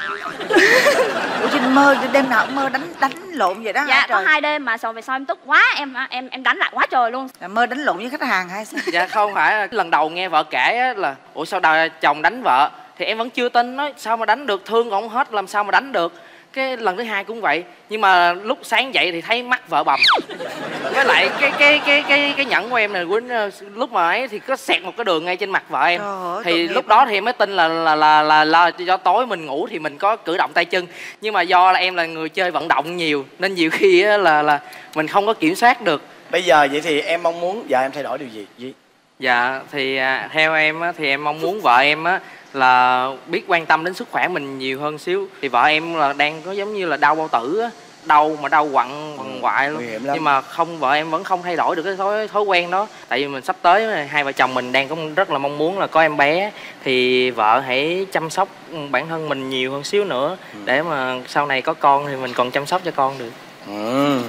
Ủa trên mơ đêm nào cũng mơ đánh đánh lộn vậy đó. Dạ có hai đêm mà sau về sau em tức quá em em em đánh lại quá trời luôn. Là mơ đánh lộn với khách hàng hay sao? Dạ không phải, lần đầu nghe vợ kể á là ủa sao đời chồng đánh vợ thì em vẫn chưa tin, nói sao mà đánh được, thương còn không hết làm sao mà đánh được. Cái lần thứ hai cũng vậy, nhưng mà lúc sáng dậy thì thấy mắt vợ bầm. Với lại cái cái cái cái cái nhẫn của em này Quýnh, lúc mà ấy thì có xẹt một cái đường ngay trên mặt vợ em. Trời thì lúc đó thì em mới tin là là là là, là do tối mình ngủ thì mình có cử động tay chân, nhưng mà do là em là người chơi vận động nhiều nên nhiều khi là là mình không có kiểm soát được. Bây giờ vậy thì em mong muốn vợ em thay đổi điều gì? gì? Dạ thì à, theo em á, thì em mong muốn vợ em á là biết quan tâm đến sức khỏe mình nhiều hơn xíu. Thì vợ em là đang có giống như là đau bao tử á, đau mà đau quặn quằn quại luôn. Nhưng mà không, vợ em vẫn không thay đổi được cái thói thói quen đó. Tại vì mình sắp tới hai vợ chồng mình đang có rất là mong muốn là có em bé, thì vợ hãy chăm sóc bản thân mình nhiều hơn xíu nữa, ừ. để mà sau này có con thì mình còn chăm sóc cho con được. Ừ.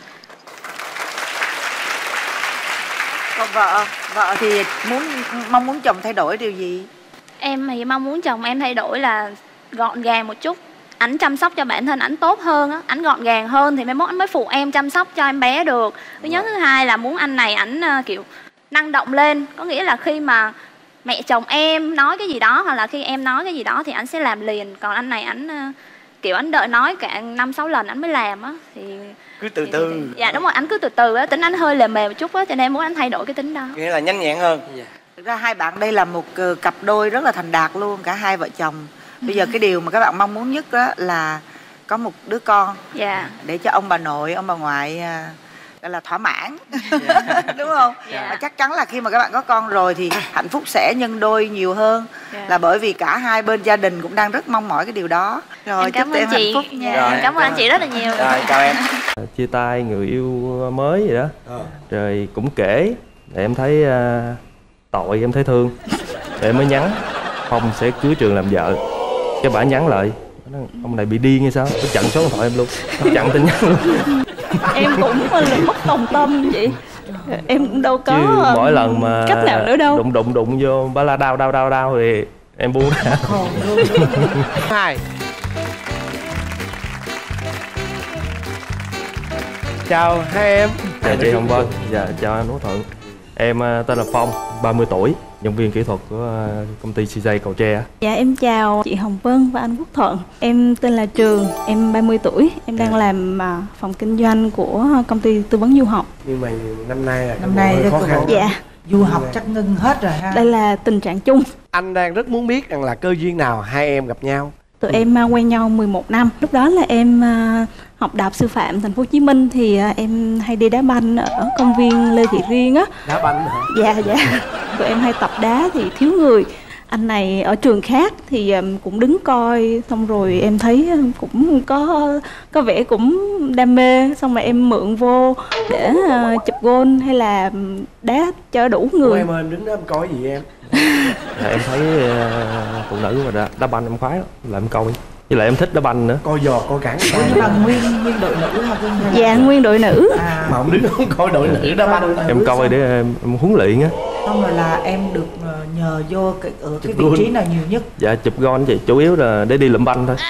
Còn vợ, vợ thì muốn mong muốn chồng thay đổi điều gì? Em thì mong muốn chồng em thay đổi là gọn gàng một chút. Ảnh chăm sóc cho bản thân ảnh tốt hơn á, ảnh gọn gàng hơn thì mai mốt ảnh mới phụ em chăm sóc cho em bé được. Thứ nhất, thứ hai là muốn anh này ảnh uh, kiểu năng động lên, có nghĩa là khi mà mẹ chồng em nói cái gì đó hoặc là khi em nói cái gì đó thì ảnh sẽ làm liền. Còn anh này ảnh uh, kiểu ảnh đợi nói cả năm sáu lần ảnh mới làm á, thì cứ từ thì, từ. Thì, dạ đúng rồi, ảnh cứ từ từ á, tính ảnh hơi lề mề một chút á, cho nên muốn ảnh thay đổi cái tính đó. Nghĩa là nhanh nhẹn hơn. Yeah. Thực ra hai bạn đây là một cặp đôi rất là thành đạt luôn, cả hai vợ chồng. Bây giờ cái điều mà các bạn mong muốn nhất đó là có một đứa con, yeah. để cho ông bà nội, ông bà ngoại gọi là thỏa mãn, yeah. đúng không? Yeah. Và chắc chắn là khi mà các bạn có con rồi thì hạnh phúc sẽ nhân đôi nhiều hơn, yeah. là bởi vì cả hai bên gia đình cũng đang rất mong mỏi cái điều đó. Rồi em chúc cảm ơn em chị. hạnh phúc nha. Rồi, cảm ơn anh chị rất là nhiều. Rồi chào em. Chia tay người yêu mới vậy đó, à. Rồi cũng kể để em thấy uh, tội, em thấy thương, để em mới nhắn Phong sẽ cưới Trường làm vợ. Cái bả nhắn lại, ông này bị điên hay sao, nó chặn số điện thoại em luôn, nó chặn tin nhắn luôn. Em cũng là mất đồng tâm vậy, em cũng đâu có chứ mỗi lần mà cách nào nữa đâu. Đụng đụng đụng vô bả la đau đau đau đau thì em buông ra. Hai. Chào hai em. Chào chị Hồng Vân. Dạ chào anh Út Thuận. Em tên là Phong, ba mươi tuổi. nhân viên kỹ thuật của công ty xê gi Cầu Tre. Dạ em chào chị Hồng Vân và anh Quốc Thuận. Em tên là Trường, em ba mươi tuổi, em đang làm phòng kinh doanh của công ty tư vấn du học. Nhưng mà năm nay là năm nay khó khăn. Dạ. Du học chắc ngưng hết rồi ha. Đây là tình trạng chung. Anh đang rất muốn biết rằng là cơ duyên nào hai em gặp nhau. Tụi ừ. em quen nhau mười một năm. Lúc đó là em học đại học sư phạm thành phố Hồ Chí Minh, thì em hay đi đá banh ở công viên Lê Thị Riêng á. Đá banh hả? Dạ dạ. Tụi em hay tập đá thì thiếu người. Anh này ở trường khác thì cũng đứng coi, xong rồi em thấy cũng có có vẻ cũng đam mê, xong rồi em mượn vô để uh, chụp gôn hay là đá cho đủ người. Ủa em ơi, em đứng đó em coi gì em? Dạ, em thấy uh, phụ nữ mà đá, đá banh em khoái lắm, là em coi. Với lại em thích đá banh nữa. Coi giò, coi cản. Nhưng mà nguyên nguyên đội nữ hả? Dạ nguyên đội nữ. À. Mà ông đứng không coi đội nữ đá banh. Em coi để em, em huấn luyện á. Xong rồi là em được nhờ vô cái, ở cái vị trí nào nhiều nhất? Dạ chụp gôn chị, chủ yếu là để đi lụm banh thôi.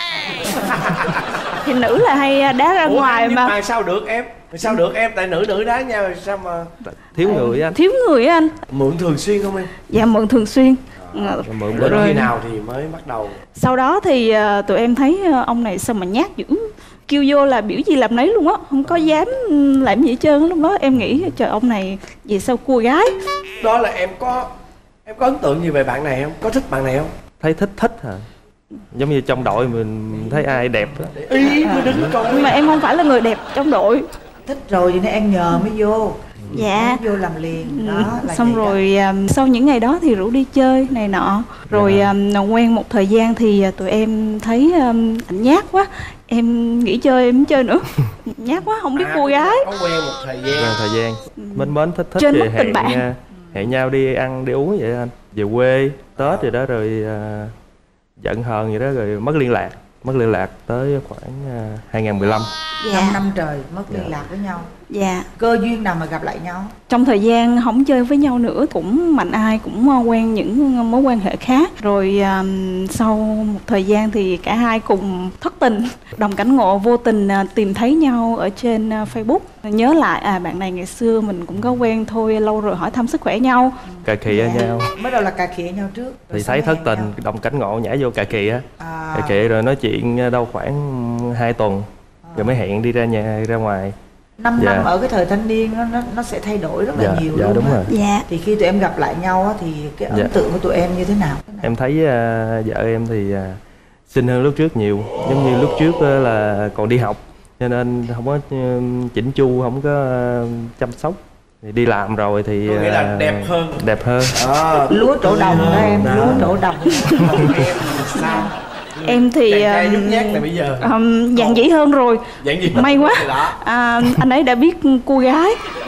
Thì nữ là hay đá ra Ủa, ngoài mà. mà sao được em? Sao được em? Tại nữ nữ đá nhau sao mà thiếu người anh. Thiếu người anh. Mượn thường xuyên không em? Dạ mượn thường xuyên. À, mượn đến khi nào thì mới bắt đầu? Sau đó thì uh, tụi em thấy uh, ông này sao mà nhát dữ, kêu vô là biểu gì làm nấy luôn á, không có dám làm gì hết trơn. Lúc đó em nghĩ trời, ông này vì sao cua gái. Đó là em có em có ấn tượng gì về bạn này không? Có thích bạn này không? Thấy thích thích hả? Giống như trong đội mình thấy ai đẹp đó. Ý mới đứng coi. Nhưng mà em không phải là người đẹp trong đội. Thích rồi nên em nhờ mới vô. Dạ. Vô làm liền đó. Là xong rồi um, sau những ngày đó thì rủ đi chơi này nọ. Rồi um, quen một thời gian thì tụi em thấy um, ảnh nhát quá, em nghỉ chơi em không chơi nữa. Nhát quá không biết à, cô gái. Có quen một thời gian. Quen thời gian. Mến mến thích thích trên thì mức tình hẹn bạn. hẹn nhau đi ăn đi uống vậy anh. Về quê Tết rồi đó, rồi uh, giận hờn vậy đó, rồi mất liên lạc. Mất liên lạc tới khoảng uh, hai không một lăm. Dạ. năm năm trời mất liên lạc với nhau. Dạ. Cơ duyên nào mà gặp lại nhau? Trong thời gian không chơi với nhau nữa, cũng mạnh ai cũng quen những mối quan hệ khác. Rồi um, sau một thời gian thì cả hai cùng thất tình. Đồng cảnh ngộ vô tình uh, tìm thấy nhau ở trên uh, Facebook. Nhớ lại à bạn này ngày xưa mình cũng có quen thôi, lâu rồi hỏi thăm sức khỏe nhau. Cà khịa dạ. nhau. Mới đầu là cà khịa nhau trước. Thì thấy thất tình, nhau. Đồng cảnh ngộ nhảy vô cà khịa. À. Cà khịa rồi nói chuyện đâu khoảng hai tuần. À. Rồi mới hẹn đi ra nhà ra ngoài. năm dạ. năm ở cái thời thanh niên nó nó, nó sẽ thay đổi rất là dạ, nhiều dạ, luôn đúng á. rồi. Dạ. Thì khi tụi em gặp lại nhau á, thì cái ấn dạ. tượng của tụi em như thế nào? Em thấy uh, vợ em thì uh, xinh hơn lúc trước nhiều. Giống như lúc trước uh, là còn đi học, cho nên không có uh, chỉnh chu, không có uh, chăm sóc. Thì đi làm rồi thì uh, nghĩa là đẹp hơn. Đẹp hơn. À, lúa trổ đồng đó em, đó. Lúa trổ đồng. Em sao? Em thì um, nhút nhát này bây giờ um, dạn dĩ hơn rồi. Dạn dĩ may quá à, anh ấy đã biết cô gái.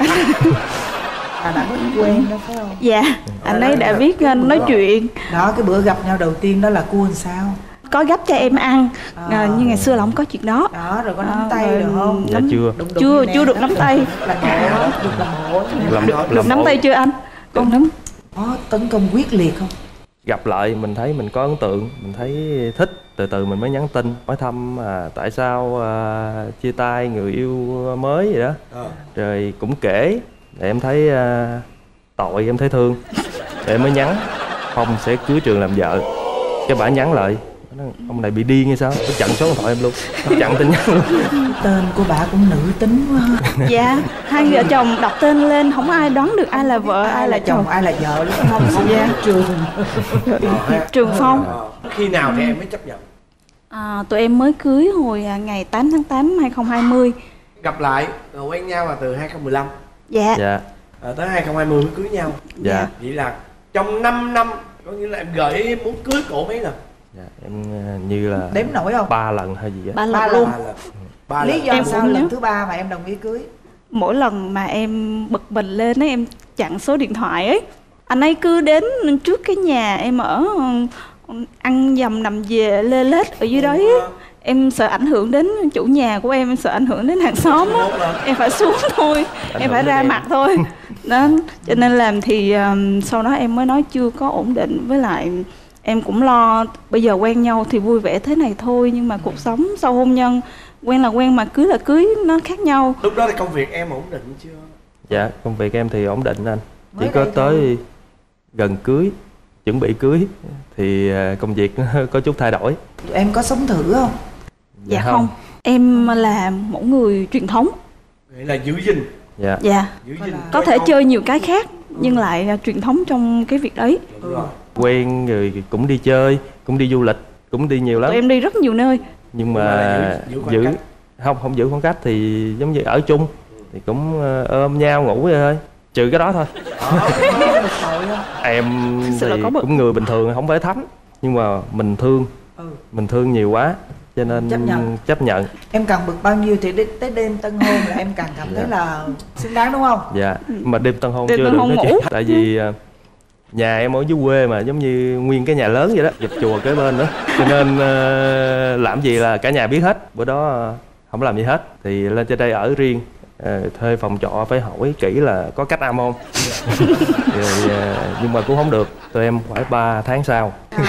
À, đã có quen đó phải không? Dạ, anh ấy đã biết nói chuyện. Đó, cái bữa gặp nhau đầu tiên đó là cua làm sao? Có gấp cho em ăn à, à, nhưng ngày xưa là không có chuyện đó. Đó, rồi có nắm à, tay được không? Dạ chưa. Đụng, đụng chưa, chưa được nắm tay. Là bộ, được làm bộ. Làm, được, được nắm tay chưa anh? Con nắm. Có tấn công quyết liệt không? Gặp lại mình thấy mình có ấn tượng, mình thấy thích, từ từ mình mới nhắn tin hỏi thăm à, tại sao à, chia tay người yêu mới vậy đó. À. Rồi cũng kể để em thấy à, tội, em thấy thương, để em mới nhắn Phong sẽ cưới Trường làm vợ. Cái bả nhắn lại ông này bị điên hay sao, nó chặn số điện thoại em luôn, nó chặn tin nhắn luôn. Tên của bà cũng nữ tính quá. Dạ, hai vợ chồng đọc tên lên không ai đoán được ai là vợ, ai, ai là chồng, ai là vợ đúng không? Không dạ. Trường Trường Phong. Khi nào thì em mới chấp nhận? À, tụi em mới cưới hồi ngày tám tháng tám hai không hai không. Gặp lại rồi quen nhau là từ hai không một lăm. Dạ. Dạ. À, tới hai không hai không mới cưới nhau. Dạ. Vậy là trong năm năm, có nghĩa là em gợi ý muốn cưới cổ mấy lần? Dạ, em như là đếm nổi không? Ba lần hay gì á. Ba lần luôn. Ba Lý lần. do em sao lần thứ ba mà em đồng ý cưới? Mỗi lần mà em bực mình lên ấy, em chặn số điện thoại ấy, anh ấy cứ đến trước cái nhà em ở, ăn dầm nằm về lê lết ở dưới đó ấy. Em sợ ảnh hưởng đến chủ nhà của em, em sợ ảnh hưởng đến hàng xóm á, em phải xuống thôi, em phải ra mặt thôi. Đó, cho nên làm thì um, sau đó em mới nói chưa có ổn định, với lại em cũng lo bây giờ quen nhau thì vui vẻ thế này thôi, nhưng mà cuộc sống sau hôn nhân quen là quen mà cưới là cưới nó khác nhau. Lúc đó thì công việc em ổn định chưa? Dạ, công việc em thì ổn định anh. Chỉ có tới gần cưới, chuẩn bị cưới thì công việc nó có chút thay đổi. Em có sống thử không? Dạ, dạ không. không Em là một người truyền thống. Vậy là giữ gìn. Dạ. Dạ. Giữ gìn. Có thể chơi nhiều cái khác nhưng lại là truyền thống trong cái việc đấy. Ừ. Quen rồi cũng đi chơi, cũng đi du lịch, cũng đi nhiều lắm. Tụi em đi rất nhiều nơi. Nhưng mà giữ, giữ, giữ không không giữ khoảng cách thì giống như ở chung thì cũng ôm nhau ngủ vậy thôi, trừ cái đó thôi. Em thì cũng người bình thường, không phải thánh, nhưng mà mình thương, ừ. mình thương nhiều quá cho nên chấp nhận. chấp nhận Em càng bực bao nhiêu thì đến tới đêm tân hôn là em càng cảm thấy là xứng đáng đúng không? Dạ, mà đêm tân hôn đêm chưa tân được hôn đó ngủ. Chị. Tại vì nhà em ở dưới quê mà giống như nguyên cái nhà lớn vậy đó, dập chùa kế bên nữa, cho nên uh, làm gì là cả nhà biết hết. Bữa đó uh, không làm gì hết thì lên trên đây ở riêng, uh, thuê phòng trọ phải hỏi kỹ là có cách âm không. Rồi, uh, nhưng mà cũng không được, tụi em phải ba tháng sau.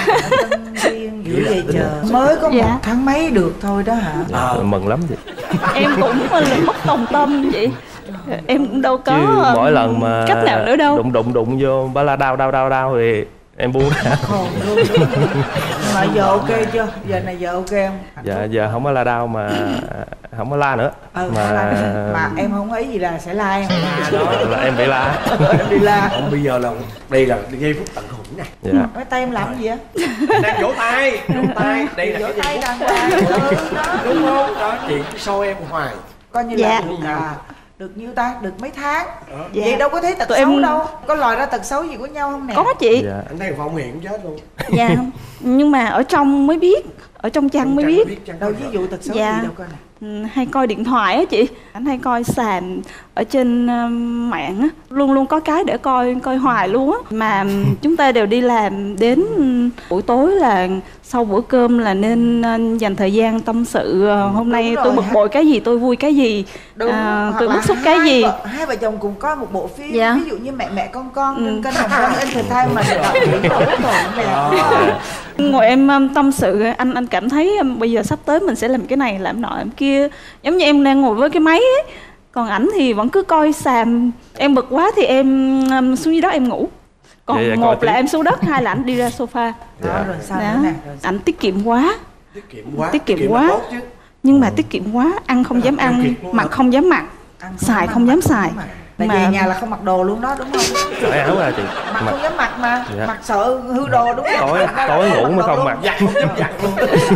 Dữ vậy chờ mới có dạ. một tháng mấy được thôi đó hả? Dạ, à. Mừng lắm chị. Em cũng là mất đồng tâm vậy. Em cũng đâu có chứ mỗi lần mà cách nào nữa đâu. Đụng đụng đụng vô bà la đau đau đau đau thì em buông ra. Khôn luôn. Mà giờ ok chưa? Giờ này giờ ok không? Dạ giờ không có la đau mà không có la nữa. Ừ, mà la. Mà em không ấy gì là sẽ la em. Đó là em bị la. Em đi la. Không, bây giờ là đây là giây phút tận hưởng nè. Dạ. Mấy tay em làm gì vậy? Đang vỗ tay, vỗ tay. Đây là vỗ tay đàng hoàng. Đúng không? Đó, chị cứ soi em hoài. Coi như dạ. là à, được nhiêu ta? Được mấy tháng? Ờ. Vậy dạ. đâu có thấy tật Tụi xấu em... đâu. Có lòi ra tật xấu gì của nhau không nè? Có chị. Dạ. Anh thấy Phong Hiền chết luôn. Dạ. Nhưng mà ở trong mới biết, ở trong chăn mới biết. biết đâu ví dụ tật xấu dạ. gì đâu coi nè. Hay coi điện thoại á chị, anh hay coi sàn ở trên uh, mạng á, luôn luôn có cái để coi coi hoài luôn á. Mà chúng ta đều đi làm đến buổi tối là sau bữa cơm là nên uh, dành thời gian tâm sự uh, hôm nay tôi bực bội cái gì, tôi vui cái gì, uh, tôi bức xúc cái gì. Vợ, hai vợ chồng cùng coi một bộ phim, dạ. ví dụ như Mẹ Mẹ Con Con trên kênh Hồng Vân Entertainment mà đạo diễn Đỗ Thuận nè. Ngồi em um, tâm sự, anh anh cảm thấy um, bây giờ sắp tới mình sẽ làm cái này làm nọ làm kia, giống như em đang ngồi với cái máy ấy. Còn ảnh thì vẫn cứ coi sàn. Em bực quá thì em um, xuống dưới đó em ngủ. Còn dạ, dạ, một là tí. Em xuống đất, hai là ảnh đi ra sofa. Đó, rồi sao nữa nè? Ảnh tiết kiệm quá. Tiết kiệm quá. Tiết kiệm quá. Nhưng mà tiết kiệm quá, ăn không dám ăn, mặc không dám mặc, xài không dám xài. Tại mà... về nhà là không mặc đồ luôn đó đúng không? Cởi áo ra chị. Mặc không dám mặc mà, dạ. Mặc sợ hư đồ đúng không? Tối tối ngủ mới không mặc. Giặt không dám giặt luôn.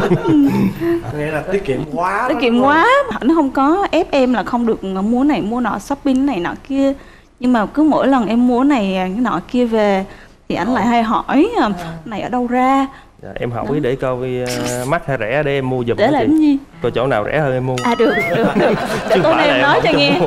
Nghĩa là tiết kiệm quá. Tiết kiệm quá, nó không có ép em là không được mua này mua nọ, shopping này nọ kia. Nhưng mà cứ mỗi lần em mua này cái nọ kia về thì ảnh lại hay hỏi à. Này ở đâu ra. Dạ, em hỏi đó. Để coi uh, mắc hay rẻ để em mua giùm. Để làm cái gì? Coi chỗ nào rẻ hơn em mua. À được, được, được. Để tối nay em nói cho nghe.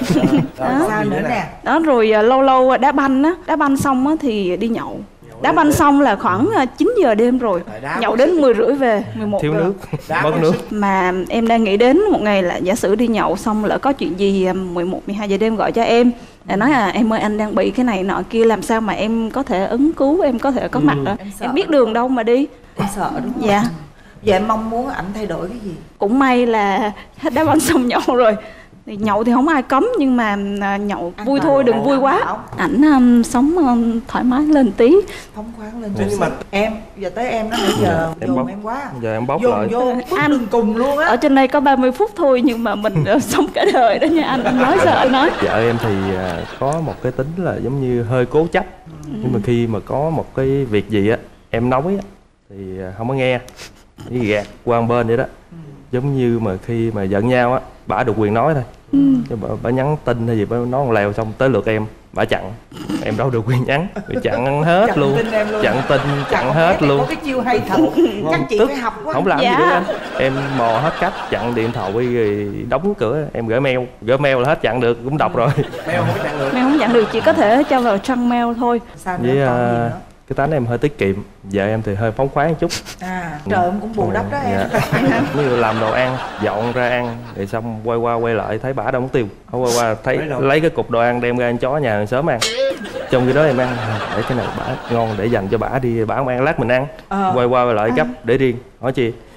Đó. Sao nữa nè? Đó rồi uh, lâu lâu đá banh á, đá banh xong á thì đi nhậu. Đá banh xong là khoảng chín giờ đêm rồi, nhậu đến mười rưỡi về, mười một thiếu giờ. Nước, mất nước. Mà em đang nghĩ đến một ngày là giả sử đi nhậu xong lỡ có chuyện gì mười một, mười hai giờ đêm gọi cho em để nói là em ơi anh đang bị cái này nọ kia, làm sao mà em có thể ứng cứu, em có thể có mặt đó. Em, em biết đường đâu mà đi. Em sợ đúng không? Dạ. Vậy em mong muốn ảnh thay đổi cái gì? Cũng may là hết đá banh xong nhậu rồi. Thì nhậu thì không ai cấm nhưng mà nhậu ăn vui thôi, đừng vui quá. Ảnh um, sống um, thoải mái lên tí, phóng khoáng lên chút. Nhưng mà em giờ tới em đó nãy giờ em dồn bóc, em quá. Giờ em bóc dồn lại. Vô anh cùng luôn á. Ở trên đây có ba mươi phút thôi nhưng mà mình sống cả đời đó nha anh. Anh nói sao anh nói. Vợ em thì có một cái tính là giống như hơi cố chấp. Ừ. Nhưng mà khi mà có một cái việc gì á em nói á thì không có nghe, chỉ gạt qua một bên vậy đó. Ừ. Giống như mà khi mà giận nhau á, bả được quyền nói thôi. Ừ. Chứ bà, bà nhắn tin hay gì bà nói một lèo xong tới lượt em bả chặn, em đâu được quyền nhắn, chặn hết chặn luôn. Tin luôn chặn tin chặn, chặn hết luôn. Có cái chiêu hay thật. Chắc chị Tức, phải học quá. Không làm dạ. gì được anh. Em mò hết cách, chặn điện thoại rồi đóng cửa, em gửi mail, gửi mail là hết chặn được, cũng đọc rồi. Mail không chặn được. Mail không chặn được, chỉ có thể cho vào trang mail thôi. Sao nữa, với còn gì nữa? Cái tánh em hơi tiết kiệm, vợ em thì hơi phóng khoáng một chút. À, trời em cũng bù đắp đó em. Dạ. Ví dụ làm đồ ăn, dọn ra ăn, rồi xong quay qua quay lại thấy bả đâu mất tiêu. Không quay qua thấy lấy cái cục đồ ăn đem ra ăn chó nhà hàng xóm ăn. Trong khi đó em ăn, để cái này bả ngon để dành cho bả đi, bả không ăn lát mình ăn. Ờ. Quay qua quay lại gấp để riêng. Hỏi chi?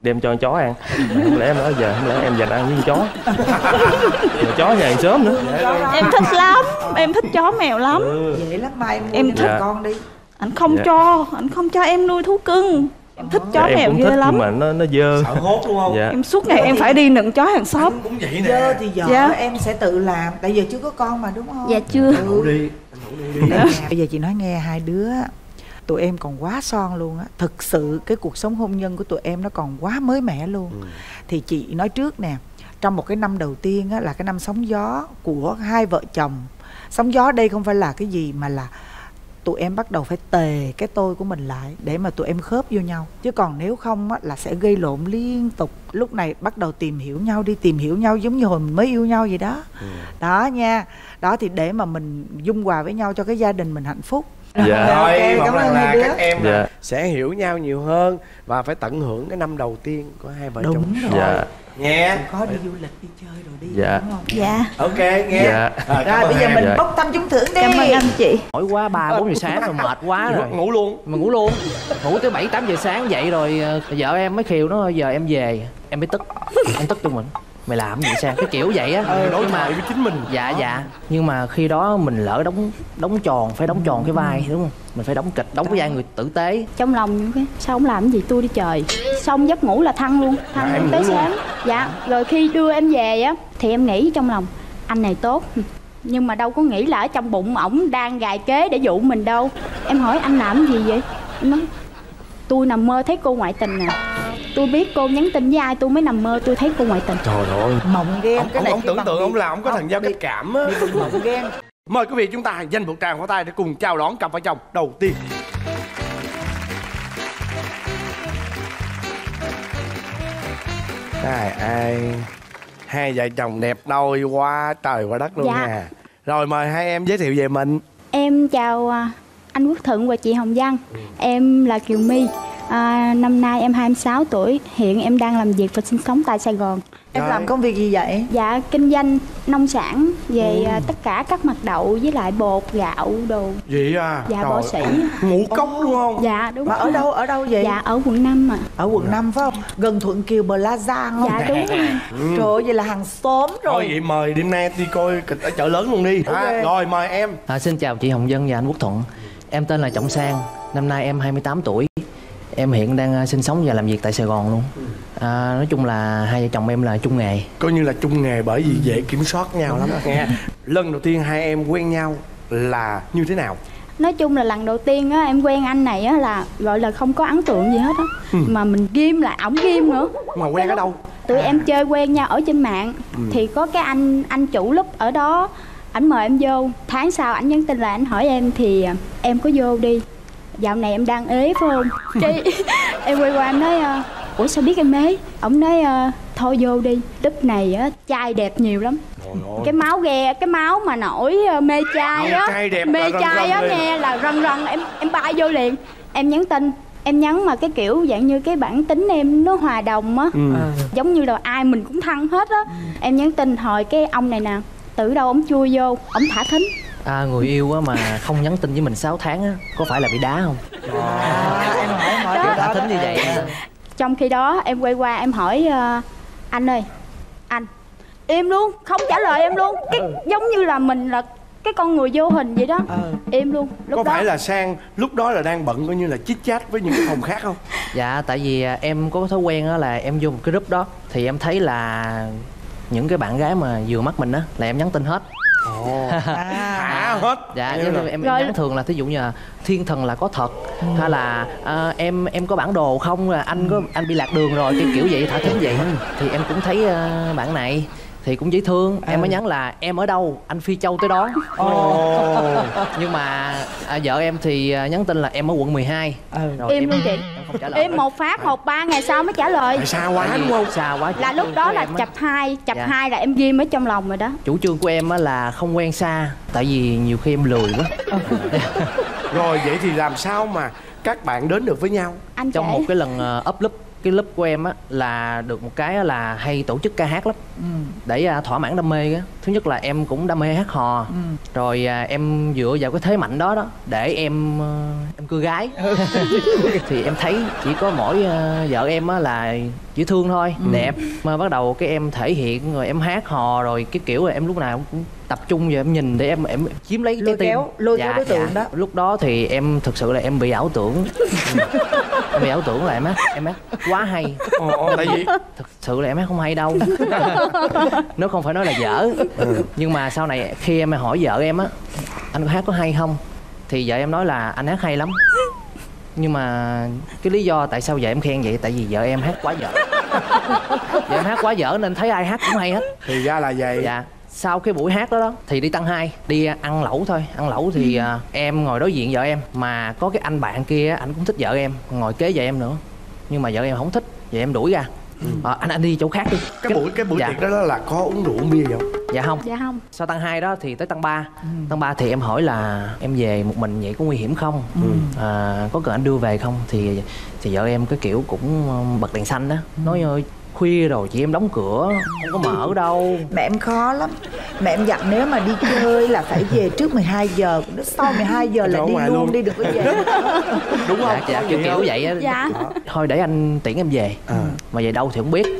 đem cho con chó ăn. Mà không lẽ em nói giờ không lẽ em dành ăn với con chó. Mà chó nhà hàng xóm nữa. Em thích lắm, em thích chó mèo lắm. Ừ. Vậy lắm mai mua em thích dạ. con đi. Anh không dạ. cho, anh không cho em nuôi thú cưng. Em thích chó dạ, mèo ghê thích, lắm. Nhưng mà nó nó dơ. Sợ hốt đúng không? Dạ. Em suốt ngày em phải đi nựng chó hàng xóm. Anh cũng vậy nè. Dơ thì vợ dạ. em sẽ tự làm. Tại giờ chưa có con mà đúng không? Dạ chưa. Ừ. Ngủ đi. Ngủ đi. Dạ. Bây giờ chị nói nghe hai đứa, tụi em còn quá son luôn á. Thực sự cái cuộc sống hôn nhân của tụi em nó còn quá mới mẻ luôn. Ừ. Thì chị nói trước nè, trong một cái năm đầu tiên á, là cái năm sóng gió của hai vợ chồng. Sóng gió đây không phải là cái gì mà là tụi em bắt đầu phải tề cái tôi của mình lại để mà tụi em khớp vô nhau. Chứ còn nếu không á, là sẽ gây lộn liên tục. Lúc này bắt đầu tìm hiểu nhau đi, tìm hiểu nhau giống như hồi mình mới yêu nhau vậy đó. Ừ. Đó nha. Đó thì để mà mình dung hòa với nhau cho cái gia đình mình hạnh phúc. Dạ. Rồi, okay, mong rằng là các em dạ. là sẽ hiểu nhau nhiều hơn và phải tận hưởng cái năm đầu tiên của hai vợ chồng. Đúng rồi. Dạ. Nghe. Có đi du lịch, đi chơi rồi đi. Dạ. Đúng không? Dạ. Ok, nghe. Dạ. Rồi, rồi bây giờ mình dạ. bốc thăm trúng thưởng đi. Cảm ơn anh chị. Hỏi quá ba bốn giờ sáng rồi mệt quá rồi. Ngủ luôn. Mà ngủ luôn. Ngủ tới bảy tám giờ sáng dậy rồi vợ em mới khiều nó giờ em về, em mới tức. Em tức cho mình. Mày làm gì sao cái kiểu vậy á. Ừ, đối thoại với chính mình. Dạ dạ. Nhưng mà khi đó mình lỡ đóng đóng tròn, phải đóng tròn cái vai đúng không? Mình phải đóng kịch, đóng cái vai người tử tế. Trong lòng những cái sao không làm cái gì tôi đi trời. Xong giấc ngủ là thăng luôn, thăng dạ, luôn tới sáng. Dạ, rồi khi đưa em về á thì em nghĩ trong lòng anh này tốt. Nhưng mà đâu có nghĩ là ở trong bụng ổng đang gài kế để dụ mình đâu. Em hỏi anh làm cái gì vậy? Em nói tôi nằm mơ thấy cô ngoại tình nè. Tôi biết cô nhắn tin với ai tôi mới nằm mơ tôi thấy cô ngoại tình. Trời ơi. Mộng ghen. Ông, cái này ông tưởng tượng ông là ông có thần giao cách cảm á. Mộng ghen. Mời quý vị chúng ta dành một tràng pháo tay để cùng chào đón cặp vợ chồng đầu tiên. Ai ai hai vợ chồng đẹp đôi quá trời quá đất luôn dạ. nha. Rồi mời hai em giới thiệu về mình. Em chào anh Quốc Thuận và chị Hồng Vân. Ừ. Em là Kiều My. À, năm nay em hai mươi sáu tuổi. Hiện em đang làm việc và sinh sống tại Sài Gòn. Em Rồi. làm công việc gì vậy? Dạ, kinh doanh nông sản về ừ. tất cả các mặt đậu với lại bột, gạo, đồ. Vậy à? Dạ, Trời bỏ sỉ. Ngũ cốc đúng không? Dạ, đúng. Mà ở đâu, ở đâu vậy? Dạ, ở quận năm mà. Ở quận năm phải không? Gần Thuận Kiều Plaza không? Dạ, đúng rồi. Ừ. Trời ơi, vậy là hàng xóm rồi. Thôi vậy mời đêm nay đi coi kịch ở chợ lớn luôn đi. Okay. À, rồi mời em. À, xin chào chị Hồng Vân và anh Quốc Thuận. Em tên là Trọng Sang. Năm nay em hai mươi tám tuổi. Em hiện đang sinh sống và làm việc tại Sài Gòn luôn. À, nói chung là hai vợ chồng em là chung nghề. Coi như là chung nghề bởi vì dễ kiểm soát nhau lắm nghe. Lần đầu tiên hai em quen nhau là như thế nào? Nói chung là lần đầu tiên á em quen anh này á là gọi là không có ấn tượng gì hết á. Ừ. Mà mình ghim lại, ổng ghim nữa. Mà quen ở đâu? Tụi à. em chơi quen nhau ở trên mạng. Ừ. Thì có cái anh anh chủ lớp ở đó, ảnh mời em vô. Tháng sau ảnh nhắn tin là ảnh hỏi em thì em có vô đi. Dạo này em đang ế phải không? Cái em quay qua em nói ủa sao biết em ế? Ổng nói thôi vô đi. Lúc này á trai đẹp nhiều lắm. Cái máu ghe, cái máu mà nổi mê trai á, mê trai á nghe là rần rần em em bay vô liền. Em nhắn tin, em nhắn mà cái kiểu dạng như cái bản tính em nó hòa đồng á. Ừ. Giống như là ai mình cũng thăng hết á. Ừ. Em nhắn tin hồi cái ông này nè, từ đâu ổng chui vô, ổng thả thính. À, người yêu á mà không nhắn tin với mình sáu tháng á, có phải là bị đá không? À, em hỏi, em hỏi thả thính như vậy á. Trong khi đó em quay qua em hỏi uh, anh ơi, anh im luôn, không trả lời em luôn. Cái giống như là mình là cái con người vô hình vậy đó. Ừ. Im luôn. Lúc có đó... phải là Sang lúc đó là đang bận coi như là chit chat với những cái phòng khác không? Dạ, tại vì em có thói quen á là em vô một cái group đó thì em thấy là những cái bạn gái mà vừa mắt mình á là em nhắn tin hết. Ồ. À, à hết. Dạ, em, em, em nhắn thường là thí dụ như là thiên thần là có thật. Ừ. Hay là à, em em có bản đồ không, là anh có anh bị lạc đường rồi, cái kiểu vậy thả thính vậy. Thì em cũng thấy uh, bạn này thì cũng dễ thương. À. Em mới nhắn là em ở đâu, anh Phi Châu tới đó. Oh. Nhưng mà à, vợ em thì nhắn tin là em ở quận mười hai. Ừ. Rồi im em, luôn chị. Em không trả lời. Em một phát một ba ngày sau mới trả lời. Tại xa quá đúng không? Xa quá. Là lúc đó là chập hai, chập dạ. hai là em ghim ở trong lòng rồi đó. Chủ trương của em là không quen xa, tại vì nhiều khi em lười quá. Rồi vậy thì làm sao mà các bạn đến được với nhau? Anh trong kể. một cái lần uh, up loop cái lớp của em á là được một cái là hay tổ chức ca hát lắm. Ừ. Để uh, thỏa mãn đam mê á. Thứ nhất là em cũng đam mê hát hò. Ừ. Rồi uh, em dựa vào cái thế mạnh đó đó để em uh, em cưa gái. Thì em thấy chỉ có mỗi uh, vợ em á là dễ thương thôi, ừ. đẹp. Mà bắt đầu cái em thể hiện rồi em hát hò rồi cái kiểu là em lúc nào cũng tập trung vào em nhìn để em em chiếm lấy lôi cái tim. Kéo, lôi dạ, kéo đối tượng dạ. đó. Lúc đó thì em thực sự là em bị ảo tưởng. Em bị ảo tưởng là em hát em hát quá hay. Ồ, tại vì thực sự là em hát không hay đâu. Nếu không phải nói là dở. Ừ. Nhưng mà sau này khi em hỏi vợ em á, anh có hát có hay không, thì vợ em nói là anh hát hay lắm. Nhưng mà cái lý do tại sao vợ em khen vậy, tại vì vợ em hát quá dở. Vợ em hát quá dở nên thấy ai hát cũng hay hết. Thì ra là vậy. Dạ. Sau cái buổi hát đó đó thì đi tăng hai, đi ăn lẩu thôi. Ăn lẩu thì uh, em ngồi đối diện vợ em, mà có cái anh bạn kia anh cũng thích vợ em, ngồi kế vợ em nữa. Nhưng mà vợ em không thích, vợ em đuổi ra. Ừ. À, anh anh đi chỗ khác đi. Cái buổi cái buổi dạ. tiệc đó là có uống rượu uống bia không? Dạ không. Dạ không. Sau tăng hai đó thì tới tăng ba. Ừ. Tăng ba thì em hỏi là em về một mình vậy có nguy hiểm không? Ừ. À, có cần anh đưa về không? Thì thì vợ em cái kiểu cũng bật đèn xanh đó. Ừ. Nói ơi khuya rồi chị em đóng cửa không có mở đâu. Mẹ em khó lắm. Mẹ em dặn nếu mà đi chơi là phải về trước mười hai giờ, sau mười hai giờ là đi luôn, luôn đi, đừng có về. Đúng không? Dạ, dạ kiểu kiểu vậy á. Dạ. Thôi để anh tiễn em về. À. Mà về đâu thì không biết.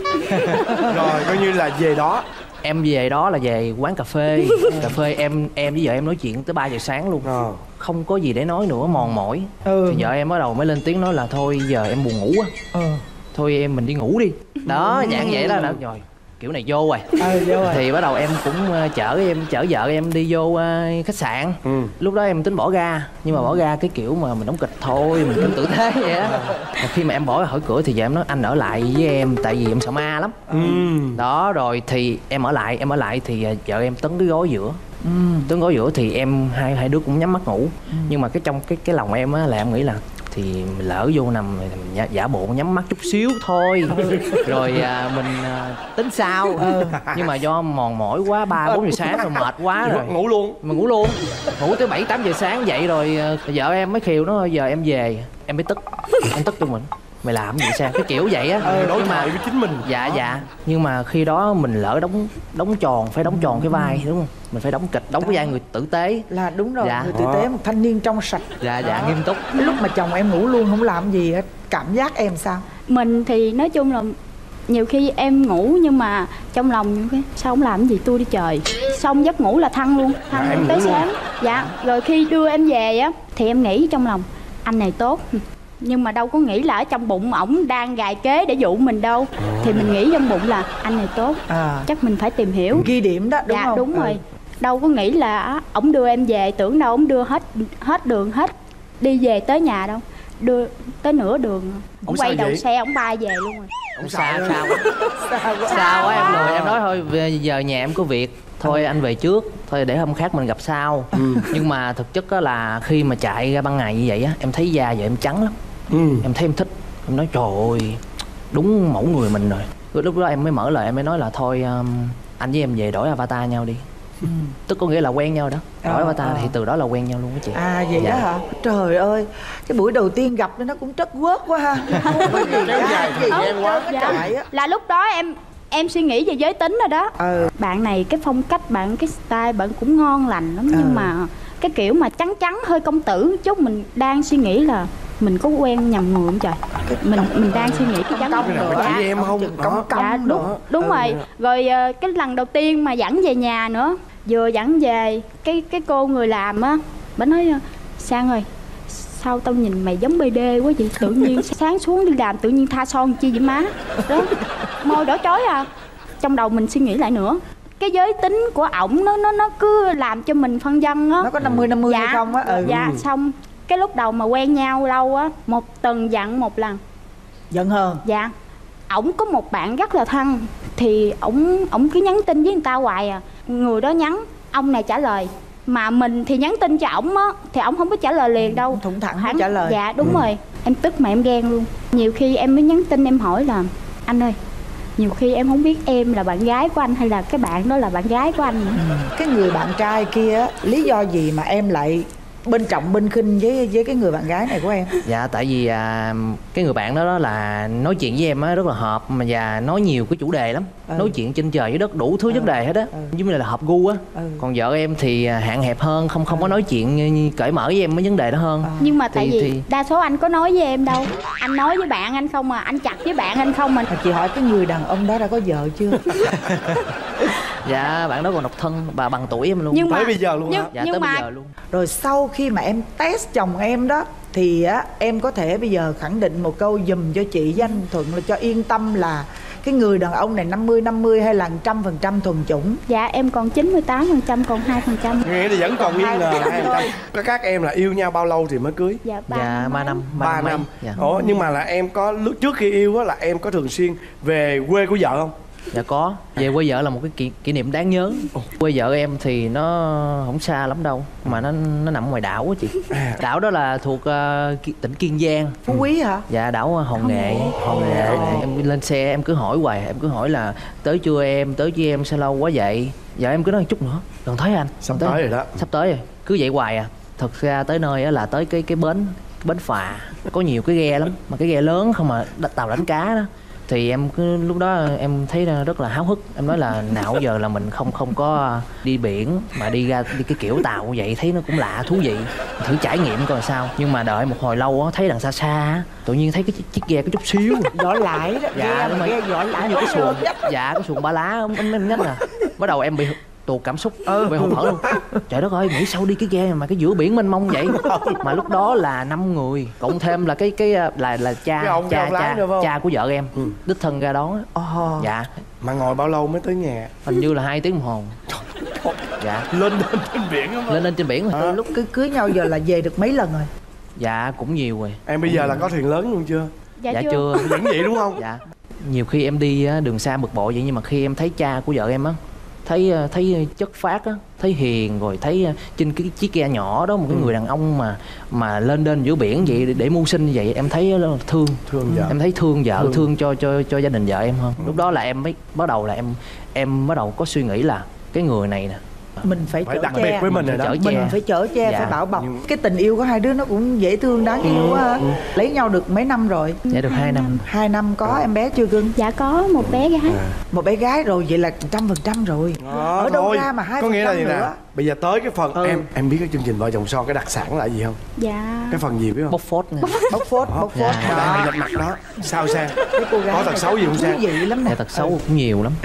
Rồi coi như là về đó. Em về đó là về quán cà phê. Cà phê em em với vợ em nói chuyện tới ba giờ sáng luôn. À. Không có gì để nói nữa, mòn mỏi. Ừ. Thì vợ em bắt đầu mới lên tiếng nói là thôi giờ em buồn ngủ á. Ừ. Thôi em mình đi ngủ đi. Đó, dạng vậy đó. Rồi kiểu này vô rồi. À, vô rồi. Thì bắt đầu em cũng uh, chở em chở vợ em đi vô uh, khách sạn. Ừ. Lúc đó em tính bỏ ga, nhưng mà bỏ ga cái kiểu mà mình đóng kịch thôi, mình kiểu tử thế vậy á. Khi mà em bỏ ra khỏi cửa thì vợ em nói anh ở lại với em tại vì em sợ ma lắm. Ừ. Đó rồi thì em ở lại em ở lại thì uh, vợ em tấn cái gối giữa. Ừ. Tấn gối giữa thì em hai hai đứa cũng nhắm mắt ngủ. Ừ. Nhưng mà cái trong cái cái lòng em á là em nghĩ là thì mình lỡ vô nằm mình giả, giả bộ nhắm mắt chút xíu thôi. Ừ. Rồi à, mình à, tính sao. Ừ. Nhưng mà do mòn mỏi quá ba bốn giờ sáng rồi mệt quá rồi ngủ luôn. Mà ngủ luôn ngủ tới bảy tám giờ sáng dậy rồi à, vợ em mới khiều nó giờ em về. Em mới tức em tức cho mình mày làm gì sao cái kiểu vậy á. Ừ, đối thoại với chính mình. Dạ dạ. Nhưng mà khi đó mình lỡ đóng đóng tròn phải đóng tròn cái vai đúng không, mình phải đóng kịch đóng cái vai người tử tế là đúng rồi. Dạ. Người tử tế một thanh niên trong sạch. Dạ dạ đó. Nghiêm túc. Lúc mà chồng em ngủ luôn không làm gì hết, cảm giác em sao? Mình thì nói chung là nhiều khi em ngủ nhưng mà trong lòng những cái sao không làm cái gì tôi đi trời, xong giấc ngủ là thăng luôn thăng dạ, tới sáng luôn. Dạ. Rồi khi đưa em về á thì em nghĩ trong lòng anh này tốt, nhưng mà đâu có nghĩ là ở trong bụng ổng đang gài kế để dụ mình đâu. Thì mình nghĩ trong bụng là anh này tốt, à. chắc mình phải tìm hiểu ghi điểm đó đúng dạ, không? Đúng ừ. rồi. Đâu có nghĩ là ổng đưa em về, tưởng đâu ổng đưa hết hết đường hết đi về tới nhà đâu, đưa tới nửa đường ổng quay đầu vậy? Xe ổng bay về luôn rồi. Ổng xa sao xa quá em rồi em nói thôi giờ nhà em có việc thôi ừ. anh về trước thôi để hôm khác mình gặp sau. Ừ. Nhưng mà thực chất á là khi mà chạy ra ban ngày như vậy á em thấy da vợ em trắng lắm. Ừ. Em thấy em thích, em nói trời ơi đúng mẫu người mình rồi. Rồi lúc đó em mới mở lời em mới nói là thôi um, anh với em về đổi avatar nhau đi. Ừ. Tức có nghĩa là quen nhau đó. Đổi à, avatar à. Thì từ đó là quen nhau luôn á chị. À vậy dạ. đó hả? Trời ơi, cái buổi đầu tiên gặp nó cũng trất quớt quá ha. Kéo dài thời gian quá. Dạ. Là lúc đó em em suy nghĩ về giới tính rồi đó. Ừ. Bạn này cái phong cách bạn cái style bạn cũng ngon lành lắm. Ừ. Nhưng mà cái kiểu mà trắng trắng hơi công tử chút, mình đang suy nghĩ là mình có quen nhầm người không trời. Mình mình đang suy nghĩ cái trắng công nữa. Dạ. Em không công công dạ, đúng nữa. Đúng ừ. rồi. Rồi cái lần đầu tiên mà dẫn về nhà nữa, vừa dẫn về cái cái cô người làm á, bà nói Sang ơi sao tao nhìn mày giống bê đê quá vậy, tự nhiên sáng xuống đi làm tự nhiên tha son chi vậy má đó, môi đỏ chói à. Trong đầu mình suy nghĩ lại nữa, cái giới tính của ổng nó nó nó cứ làm cho mình phân vân á, nó có năm mươi năm mươi dạ, hay không á. Ừ. Dạ xong cái lúc đầu mà quen nhau lâu á, một tuần giận một lần. Giận hơn. Dạ. Ổng có một bạn rất là thân thì ổng ổng cứ nhắn tin với người ta hoài à. Người đó nhắn ông này trả lời, mà mình thì nhắn tin cho ổng á thì ổng không có trả lời liền đâu, thủng thẳng không trả lời. Dạ đúng ừ. rồi. Em tức mà em ghen luôn. Nhiều khi em mới nhắn tin em hỏi là anh ơi, nhiều khi em không biết em là bạn gái của anh hay là cái bạn đó là bạn gái của anh nữa. Ừ. Cái người bạn trai kia lý do gì mà em lại bên trọng bên khinh với với cái người bạn gái này của em? Dạ tại vì à, cái người bạn đó, đó là nói chuyện với em á rất là hợp, mà và nói nhiều cái chủ đề lắm. Ừ. Nói chuyện trên trời dưới đất đủ thứ ừ. vấn đề hết á. Ừ. Giống như là hợp gu á. Ừ. Còn vợ em thì hạn hẹp hơn, không không ừ. có nói chuyện cởi mở với em mấy vấn đề đó hơn. Ừ. Nhưng mà tại thì, vì thì... đa số anh có nói với em đâu. Anh nói với bạn anh không mà, anh chặt với bạn anh không mà. Chị hỏi cái người đàn ông đó đã có vợ chưa? Dạ bạn đó còn độc thân và bằng tuổi em luôn. Nhưng tới mà, bây giờ luôn nhưng, hả? Dạ nhưng tới mà, bây giờ luôn. Rồi sau khi mà em test chồng em đó thì á em có thể bây giờ khẳng định một câu giùm cho chị với anh Thuận là cho yên tâm là cái người đàn ông này năm mươi năm mươi hay là một trăm phần trăm thuần chủng? Dạ em còn chín mươi tám phần trăm, còn hai phần trăm. Nghe thì vẫn còn nghi ngờ hai phần trăm. Các em là yêu nhau bao lâu thì mới cưới? Dạ ba dạ, năm. năm. ba năm. Dạ. Ủa, nhưng mà là em có lúc trước khi yêu á là em có thường xuyên về quê của vợ không? Dạ có. Về quê vợ là một cái kỷ, kỷ niệm đáng nhớ. Quê vợ em thì nó không xa lắm đâu, mà nó nó nằm ngoài đảo á chị. Đảo đó là thuộc uh, tỉnh Kiên Giang. Phú Quý hả? Dạ đảo Hòn Nghệ. Hòn Nghệ. Em lên xe em cứ hỏi hoài, em cứ hỏi là tới chưa em, tới chưa em, sao lâu quá vậy? Dạ em cứ nói một chút nữa, gần thấy anh. Sắp tới, tới rồi đó. Sắp tới rồi, cứ vậy hoài à. Thật ra tới nơi á là tới cái cái bến cái bến phà, có nhiều cái ghe lắm, mà cái ghe lớn không mà tàu đánh cá đó. Thì em cứ lúc đó em thấy rất là háo hức, em nói là nào giờ là mình không không có đi biển mà đi ra đi cái kiểu tàu như vậy thấy nó cũng lạ thú vị, thử trải nghiệm coi sao. Nhưng mà đợi một hồi lâu á, thấy đằng xa xa tự nhiên thấy cái chiếc ghe có chút xíu vỏ lãi đó. Dạ đúng rồi, vỏ lãi như cái xuồng. Dạ cái xuồng ba lá em em nhách nè, bắt đầu em bị tuột cảm xúc, ừ. bị hụt hẫng luôn. Trời đất ơi, nghĩ sao đi cái ghe mà cái giữa biển mênh mông vậy. Mà lúc đó là năm người, cộng thêm là cái cái là là cha ông, cha cha, cha của vợ em, ừ. đích thân ra đón. Oh. Dạ. Mà ngồi bao lâu mới tới nhà? Hình như là hai tiếng đồng hồ. Dạ. Lên lên trên biển không? Lên lên trên biển rồi. Từ lúc cứ cưới nhau giờ là về được mấy lần rồi? Dạ cũng nhiều rồi. Em bây giờ là có thuyền lớn luôn chưa? Dạ, dạ chưa. chưa. Vẫn vậy đúng không? Dạ. Nhiều khi em đi đường xa bực bội vậy, nhưng mà khi em thấy cha của vợ em á, thấy thấy chất phác á, thấy hiền, rồi thấy trên cái chiếc ghe nhỏ đó một cái ừ. người đàn ông mà mà lên lên giữa biển vậy để, để mưu sinh như vậy, em thấy thương thương vợ. Em thấy thương vợ, thương, thương cho cho cho gia đình vợ em hơn. Ừ. Lúc đó là em mới bắt đầu là em em bắt đầu có suy nghĩ là cái người này nè mình phải, phải chở đặc che. biệt với mình rồi đó, mình che. phải chở che, dạ. phải bảo bọc. Nhưng... cái tình yêu của hai đứa nó cũng dễ thương đáng yêu quá. Ừ. Lấy nhau được mấy năm rồi? Dạ được hai năm. Hai năm có à. em bé chưa cưng? Dạ có một bé gái. À. Một bé gái rồi, vậy là trăm phần trăm rồi. À, ở đâu thôi. ra mà hai có nghĩa là gì nữa? nè, bây giờ tới cái phần ừ. em em biết cái chương trình Vợ Chồng Son cái đặc sản là gì không? Dạ. Cái phần gì biết không? Bóc phốt nè. Bóc phốt, bóc phốt. Đó, bị mặt đó. Sao Sang? Có tật xấu gì không Sang? Thú vị lắm nè. Dạ, tật xấu cũng nhiều lắm.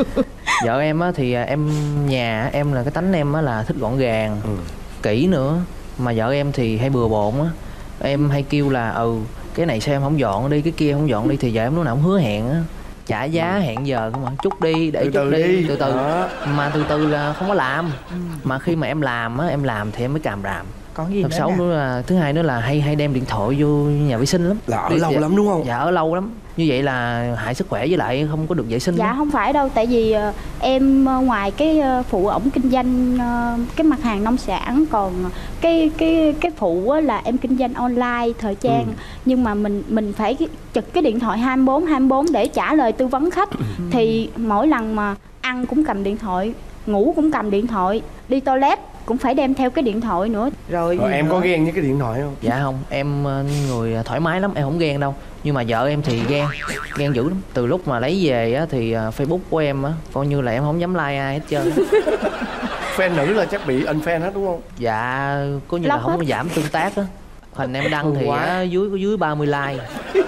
Vợ em á thì em nhà em là cái tánh em á là thích gọn gàng, ừ. kỹ nữa. Mà vợ em thì hay bừa bộn á. Em hay kêu là ừ cái này sao em không dọn đi, cái kia không dọn đi, thì vợ em lúc nào cũng hứa hẹn á, trả giá ừ. hẹn giờ không mà chút đi để từ chút từ đi, đi từ từ đó. Mà từ từ là không có làm. Ừ. Mà khi mà em làm á, em làm thì em mới càm ràm. Còn gì Thật nữa xấu nè? nữa là thứ hai nữa là hay hay đem điện thoại vô nhà vệ sinh lắm. Là ở đi, lâu dạ, lắm đúng không? Dạ ở lâu lắm. Như vậy là hại sức khỏe với lại không có được vệ sinh. Dạ đó. Không phải đâu, tại vì uh, em uh, ngoài cái uh, phụ ổng kinh doanh uh, cái mặt hàng nông sản, còn cái cái cái phụ uh, là em kinh doanh online thời trang. Ừ. Nhưng mà mình mình phải trực cái điện thoại hai mươi bốn hai mươi bốn để trả lời tư vấn khách. Ừ. Thì mỗi lần mà ăn cũng cầm điện thoại, ngủ cũng cầm điện thoại, đi toilet cũng phải đem theo cái điện thoại nữa. Rồi, Rồi em nữa? Có ghen với cái điện thoại không? Dạ không, em người thoải mái lắm, em không ghen đâu. Nhưng mà vợ em thì ghen, ghen dữ lắm. Từ lúc mà lấy về á, thì Facebook của em á, coi như là em không dám like ai hết trơn. Fan nữ là chắc bị unfriend hết đúng không? Dạ, có như Lóc là không hết. Có giảm tương tác á. Hình em đăng thì á, dưới có dưới ba mươi like.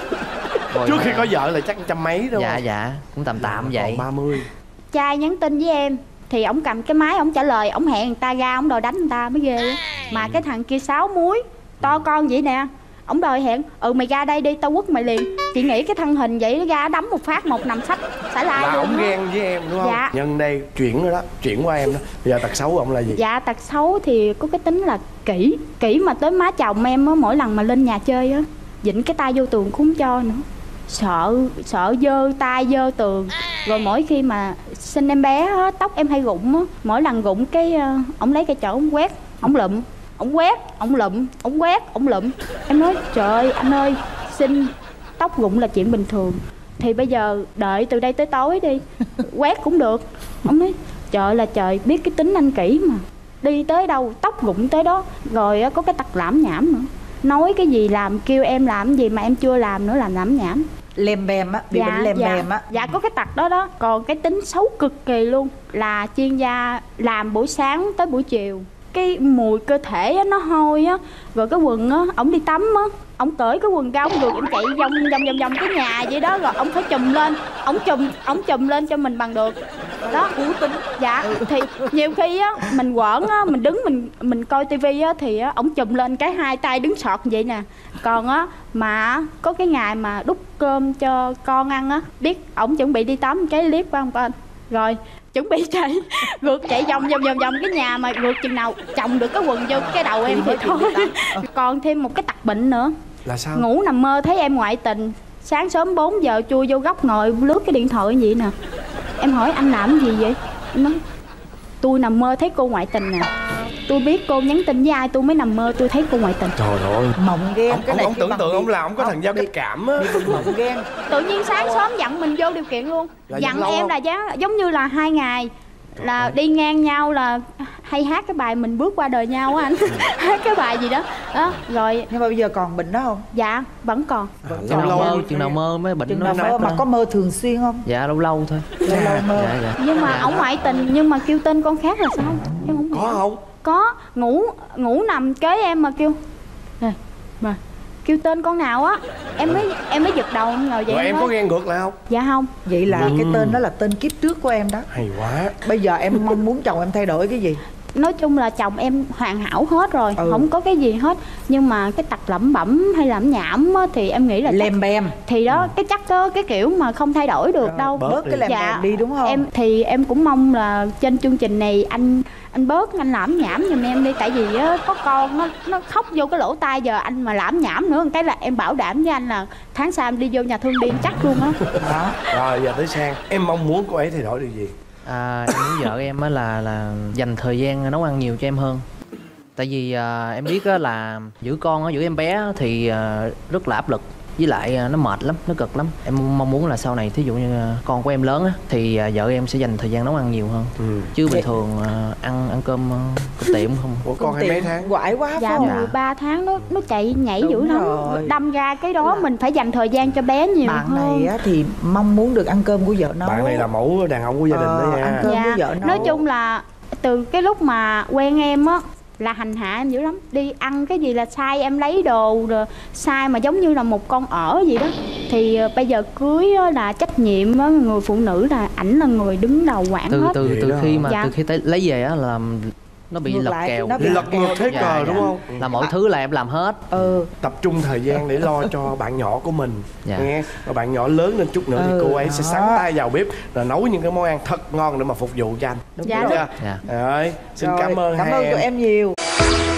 Rồi trước khi có vợ là chắc trăm mấy đâu. Dạ không? Dạ, cũng tầm tạm dạ, vậy. ba mươi. Trai nhắn tin với em thì ổng cầm cái máy ổng trả lời, ổng hẹn người ta ra, ổng đòi đánh người ta mới ghê á. Mà cái thằng kia sáu múi to con vậy nè, ổng đòi hẹn ừ mày ra đây đi tao quất mày liền. Chị nghĩ cái thân hình vậy ra đấm một phát một nằm sách xả lai là luôn. ổng ghen với em đúng không? Dạ. Nhân đây chuyển rồi đó, chuyển qua em đó. Bây giờ tật xấu của ổng là gì? Dạ tật xấu thì có cái tính là kỹ kỹ mà tới má chồng em á, mỗi lần mà lên nhà chơi á dịnh cái tay vô tường cũng không cho nữa. Sợ sợ dơ tay dơ tường. Rồi mỗi khi mà sinh em bé á, tóc em hay rụng á, mỗi lần rụng cái uh, ổng lấy cây chổi ổng quét, ổng lụm, ổng quét, ổng lụm, ổng quét, ổng lụm. Em nói trời anh ơi, sinh tóc rụng là chuyện bình thường. Thì bây giờ đợi từ đây tới tối đi, quét cũng được. Ổng nói trời là trời, biết cái tính anh kỹ mà. Đi tới đâu tóc gốc gụng tới đó. Rồi có cái tật lãm nhảm nữa, nói cái gì làm, kêu em làm gì mà em chưa làm nữa, làm lãm nhảm. Lem bem á, bị dạ, bệnh lem dạ, bem á. Dạ có cái tật đó đó. Còn cái tính xấu cực kỳ luôn là chuyên gia làm buổi sáng tới buổi chiều. Cái mùi cơ thể á, nó hôi á. Rồi cái quần á, ổng đi tắm á, ổng cởi cái quần ra, ổng được ổng chạy vòng vòng vòng vòng cái nhà vậy đó. Rồi ổng phải chùm lên, ổng chùm ổng chùm lên cho mình bằng được đó. Cú tính. Dạ thì nhiều khi á mình quẩn á, mình đứng mình mình coi tivi á thì á ổng chùm lên cái hai tay đứng sọt vậy nè. Còn á mà có cái ngày mà đút cơm cho con ăn á, biết ổng chuẩn bị đi tắm, cái clip của ông con rồi chuẩn bị chạy ngược chạy vòng vòng vòng vòng cái nhà, mà ngược chừng nào chồng được cái quần vô cái đầu em thì thôi. Còn thêm một cái tật bệnh nữa là sao? Ngủ nằm mơ thấy em ngoại tình, sáng sớm bốn giờ chui vô góc ngồi lướt cái điện thoại vậy nè. Em hỏi anh làm gì vậy? Anh nói tôi nằm mơ thấy cô ngoại tình nè. Tôi biết cô nhắn tin với ai tôi mới nằm mơ tôi thấy cô ngoại tình. Trời ơi, mộng ghen. Ông, cái này ông tưởng tượng ông làm ông có thần giao cách cảm á. Mộng ghen. Tự nhiên sáng sớm dặn mình vô điều kiện luôn. Là Dặn lâu em không? là giá, giống như là hai ngày là ơi. Đi ngang nhau là hay hát cái bài mình bước qua đời nhau á anh. Hát cái bài gì đó đó rồi. Nhưng mà bây giờ còn bệnh đó không? Dạ vẫn còn. Chừng nào mơ, chừng nào mơ mới bệnh. Chừng nào mơ mà có mơ thường xuyên không? Dạ lâu lâu thôi. Lâu lâu mơ. Dạ, dạ. Nhưng mà ổng ngoại tình nhưng mà kêu tên con khác là sao? Em không có không? Có, ngủ ngủ nằm kế em mà kêu nè mà kêu tên con nào á, em mới em mới giật đầu ngồi vậy. Rồi em nói. có ghen ngược lại không? Dạ không. Vậy là ừ. cái tên đó là tên kiếp trước của em đó. Hay quá. Bây giờ em mong muốn chồng em thay đổi cái gì? Nói chung là chồng em hoàn hảo hết rồi, ừ. không có cái gì hết. Nhưng mà cái tật lẩm bẩm hay lẩm nhảm á, thì em nghĩ là lem chắc... bem. Thì đó, ừ. cái chắc đó, cái kiểu mà không thay đổi được rồi, đâu. Bớt cái lem dạ, bem đi đúng không? Em thì em cũng mong là trên chương trình này anh anh bớt anh lãm nhảm giùm em đi. Tại vì á, có con nó nó khóc vô cái lỗ tai, giờ anh mà lãm nhảm nữa cái là em bảo đảm với anh là tháng sau em đi vô nhà thương đi chắc luôn á. Rồi giờ tới Sang, em mong muốn cô ấy thay đổi điều gì? À, em muốn vợ em á là là dành thời gian nấu ăn nhiều cho em hơn. Tại vì à, em biết á là giữ con á, giữ em bé thì à, rất là áp lực. Với lại à, nó mệt lắm, nó cực lắm. Em mong muốn là sau này thí dụ như à, con của em lớn á thì à, vợ em sẽ dành thời gian nấu ăn nhiều hơn. ừ. Chứ bình thường à, ăn ăn cơm à, cơm tiệm không. Ủa con hay mấy tháng? Quải quá. Dạ mười ba tháng nó nó chạy nhảy dữ lắm. Đâm ra cái đó mình phải dành thời gian cho bé nhiều bạn hơn. này á, thì mong muốn được ăn cơm của vợ nấu. Bạn này là mẫu đàn ông của gia đình ờ, đó nha. Ăn cơm dạ. của vợ nấu. Nói chung là từ cái lúc mà quen em á là hành hạ em dữ lắm. Đi ăn cái gì là sai em lấy đồ rồi, sai mà giống như là một con ở gì đó. Thì uh, bây giờ cưới uh, là trách nhiệm uh, người phụ nữ là ảnh là người đứng đầu quản từ, hết. từ từ khi mà dạ. từ khi tới lấy về á là nó bị ngược lật lại, kèo. nó bị lật ngược thế dạ, cờ dạ. đúng không? Là mọi à. thứ là em làm hết. Ừ. Tập trung thời gian để lo cho bạn nhỏ của mình. Dạ. Nghe. Và bạn nhỏ lớn lên chút nữa ừ, thì cô ấy đó. sẽ sắn tay vào bếp rồi nấu những cái món ăn thật ngon để mà phục vụ cho anh. Đúng dạ. chưa? Dạ. Rồi, xin rồi, cảm ơn cảm hai ơn em. tụi em nhiều.